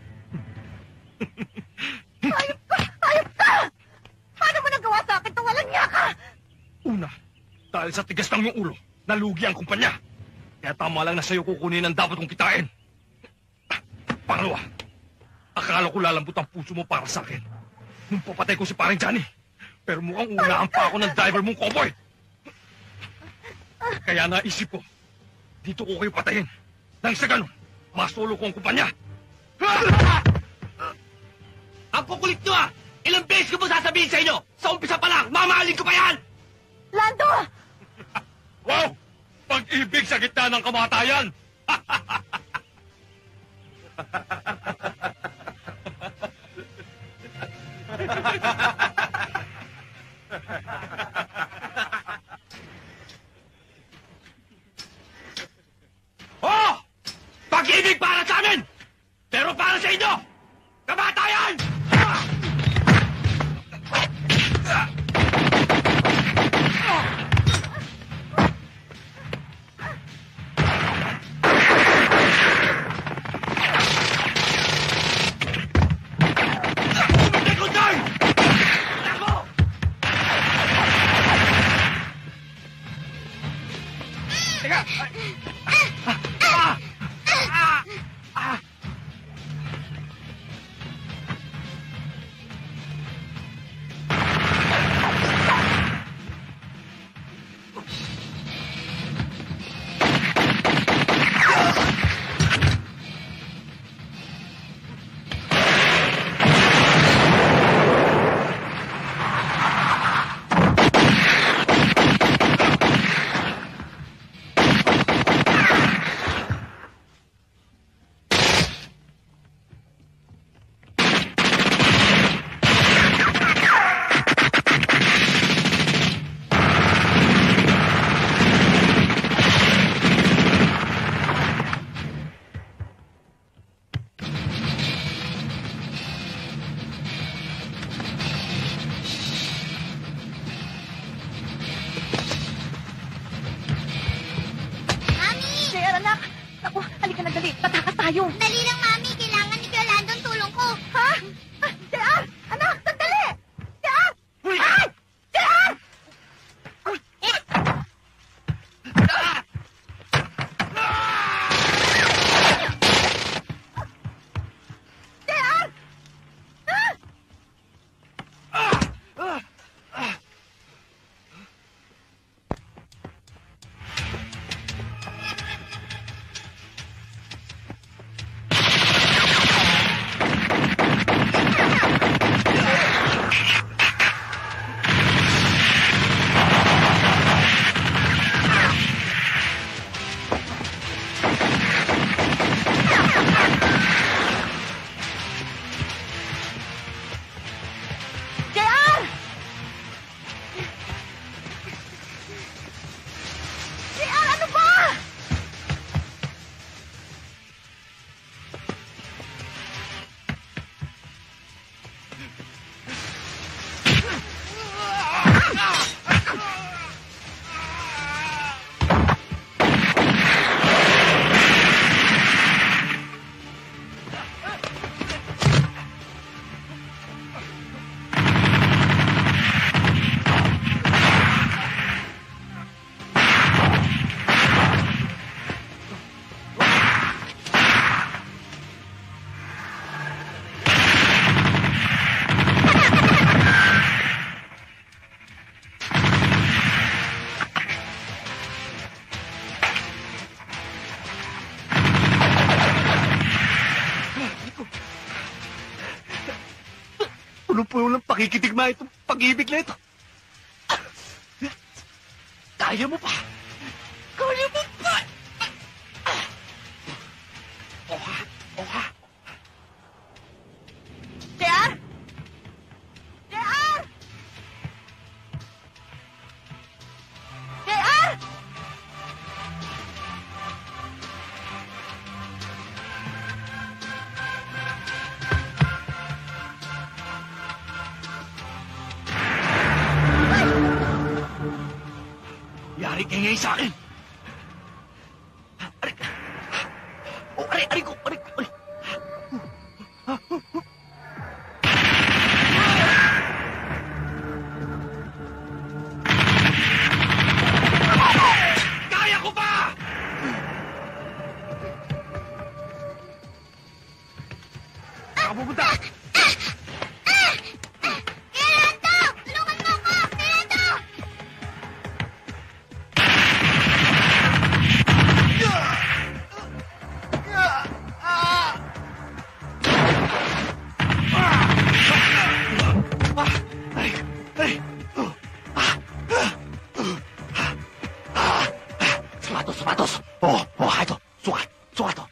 Ayop ka! Ayop ka! Paano mo nagawa sa akin ito? Walang niya ka! Una, dahil sa tigas ng iyong ulo, nalugi ang kumpanya. Kaya tama lang na sa'yo kukunin ang dapat kong kitain. Pangalawa, akala ko lalambot ang puso mo para sa akin. Nung papatay ko si parang Johnny. Pero mukhang unahan pa ako ng driver mong cowboy. Kaya naisip ko, dito ko kayo patayin. Nang sa ganun, masolo ko ang kumpanya. Ang kukulit nyo ah! Ilang beses ko po sasabihin sa inyo? Sa umpisa pa lang, mamahalin ko pa yan! Lando! Wow! Pag-ibig sa gitna ng kamatayan! Oh! Pag-ibig para sa amin! Pero para sa inyo, kamatayan! Umintay ko dyan! tayo. Dali lang, Mami. Kailangan ni Yolanda ang tulong ko. Ha? JR! Anak, sandali! JR! Ay! JR! JR! JR! JR, ano ba? Puno-puno ng pakikitigma itong pag-ibig na ito. Kaya mo pa! Kaya mo pa! Oha! Oha! JR! JR! JR! Yari kayo ngayon sa akin! Aray! Oh, aray! Aray ko! Aray ko! Aray! Kaya ko pa! Saan ka pupunta? Yolanda! Tulungan mo ako! Yolanda! Sapatos! Sapatos! Oh! Oh! Ito! Sukat! Sukat to!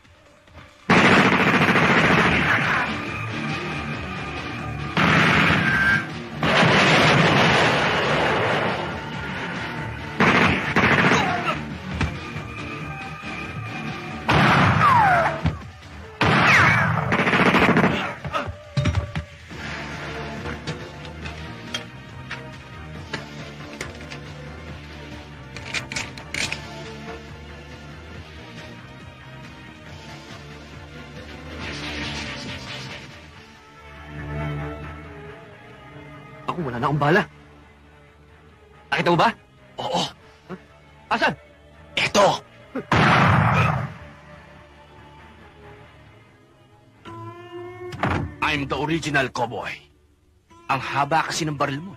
Ako, wala na akong bala. Nakita mo ba? Oo. Asan? Ito! I'm the original cowboy. Ang haba kasi ng baril mo.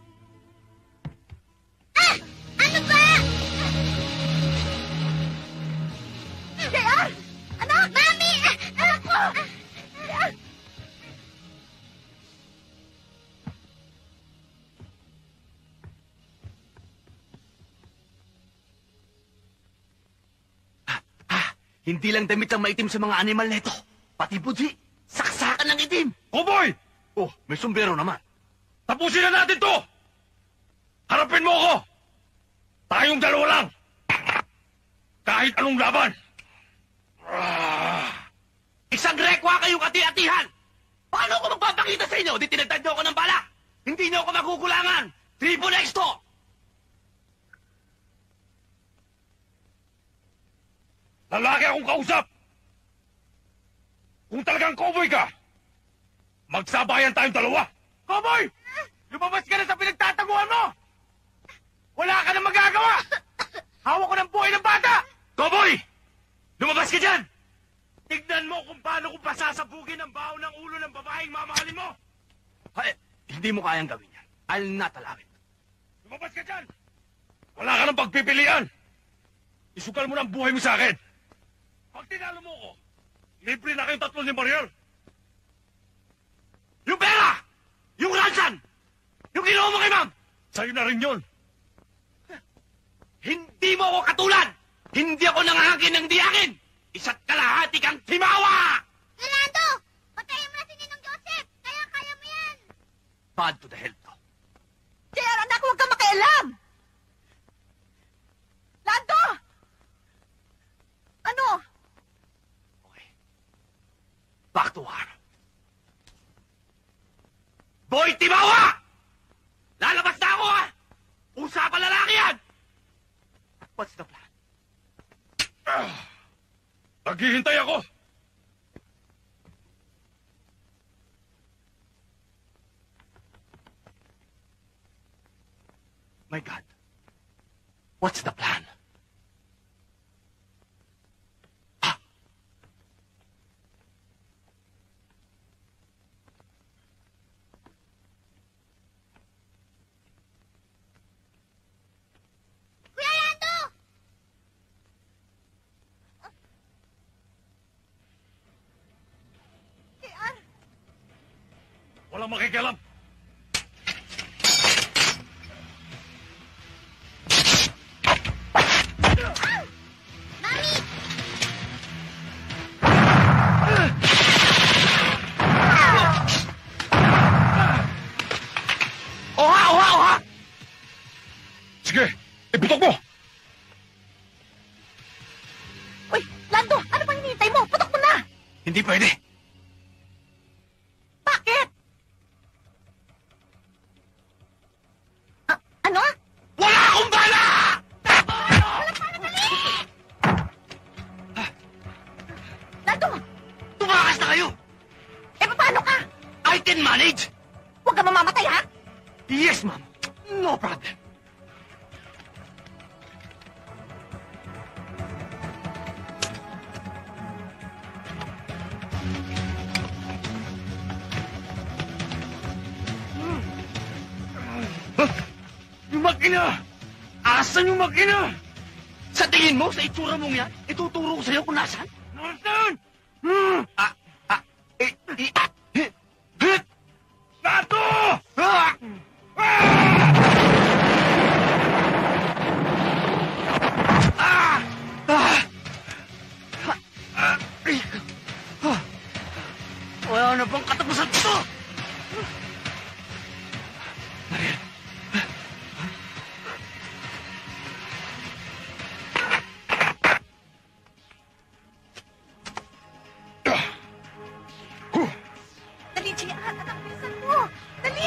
Ano ba? JR! Anak! Mami! Anak ko! JR! Hindi lang damit ang maitim sa mga animal neto. Pati budsi, saksakan ng itim. Cowboy! Oh, may sombrero naman. Tapusin na natin to! Harapin mo ako! Tayong dalawa lang! Kahit anong laban! Isang rekwa kayong ati-atihan! Paano ko magpapakita sa inyo? Di tinagtad niyo ako ng bala! Hindi niyo ako makukulangan! Triple X to! Lalaki akong kausap! Kung talagang cowboy ka, magsabayan tayong dalawa. Cowboy! Lumabas ka na sa pinagtataguan mo! Wala ka na magagawa! Hawak ko ng buhay ng bata! Cowboy! Lumabas ka dyan! Tignan mo kung paano ko pasasabugin ang baho ng ulo ng babaeng mamahalin mo! Ay, hindi mo kayang gawin yan. I'll not allow it. Lumabas ka dyan! Wala ka ng pagpipilian! Isugal mo ng buhay mo sa akin! Pag tinalo mo ko, libre na kayong tatlo ni Mariel! Yung pera! Yung ransan! Yung ginawa mo kay ma'am! Sa'yo na rin yun! Hindi mo ako katulad! Hindi ako nangangkin ng di akin! Isa't kalahati kang timawa! Rolando! Patayin mo na si Ninong Joseph! Kaya mo yan! Bad to the hell to. JR, anak, huwag kang makialam! Lando! Ano? Okay. Back to war. Boy Timawa! Lalabas na ako, ha! Usapan lalaki yan! What's the plan? Naghihintay ako! My God. What's the plan? Kuya Lando! JR! Walang makikialam! Mami! Oha! Oha! Oha! Sige! Iputok mo! Uy, Lando, ano bang hinihintay mo? Putok mo na! Hindi pwede! Bakit? Ano? Wala akong bala! Lando! Tumakas na kayo! Eh, paano ka? I can manage! Huwag ka mamamatay, ha? Yes, ma'am. No problem. Yung makina! Asan yung makina? Sa tingin mo, sa itsura mong yan, ituturo ko sa'yo kung nasan? Nasaan? Nato! Wala na bang katapusan ito? Mariel. Dali, JR, anak, bilisan mo! Dali!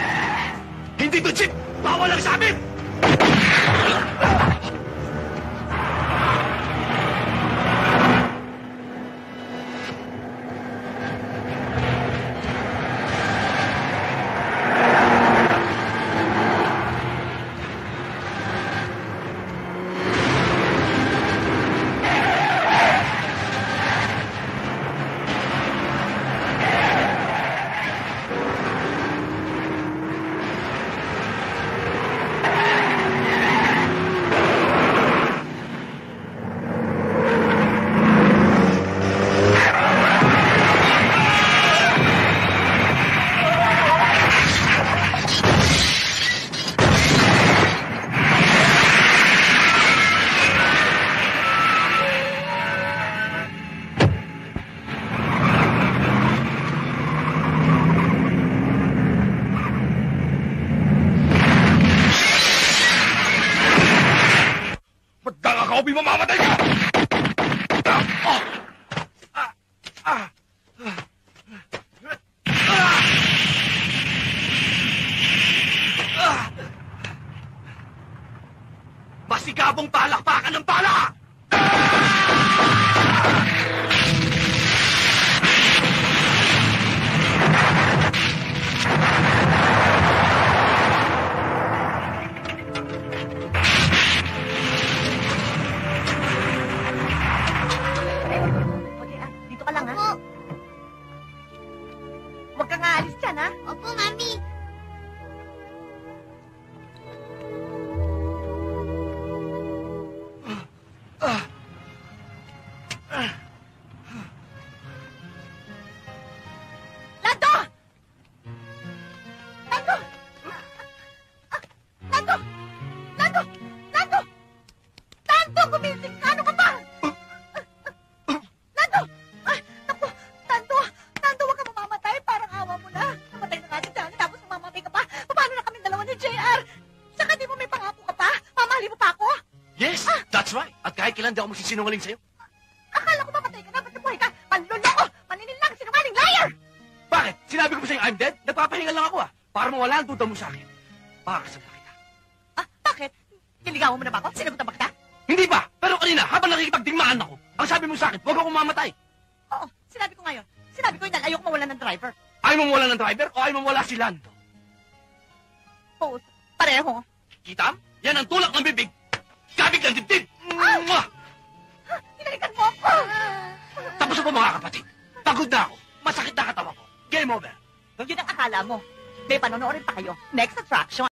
Hindi to, Chip! Bawal ang sabit! Sabi mamamatay ka! Masigabong palakpakan ng bala! Dito ka lang, ha? Huwag kang aalis dyan, ha? Opo, Mami. Lando! Lando! Lando! Lando! Lando! Lando! Gumising ka! Ano ka ba? Lando! Naku! Lando! Lando, huwag ka mamamatay. Parang awa mo na. Namatay na nga si Danny, tapos mamamatay ka pa. Paano na kami dalawa ni JR? Saka di mo may pangako ka pa? Mamahalin mo pa ako? Yes, that's right. At kahit kailan di ako magsisinungaling sa'yo. Akala ko mamatay ka na. Ba't nabuhay ka? Manluloko! Maninilang! Sinungaling! Liar! Bakit? Sinabi ko ba sa'yo I'm dead? Nagpapahinga lang ako para mawala ang duda mo sa akin. Para sa kita. Bakit? Niligawan mo na ba ako? Sinagutan ba kita? Hindi pa! Pero kanina, habang nakikipagdigmaan ako, ang sabi mo sa akin, huwag ako mamatay. Oo, sinabi ko ngayon. Sinabi ko yun, ayoko mawala ng driver. Ayaw mo mawala ng driver o ayaw mo mawala si Lando? Oo, pareho. Kita? Yan ang tulak ng bibig. Kabig ng dibdib. Mwah! Hinalikan mo ako! Tapos ako mga kapatid. Pagod na ako. Masakit na katawan ko. Game over. Yun ang akala mo. May panonoorin pa kayo. Next attraction.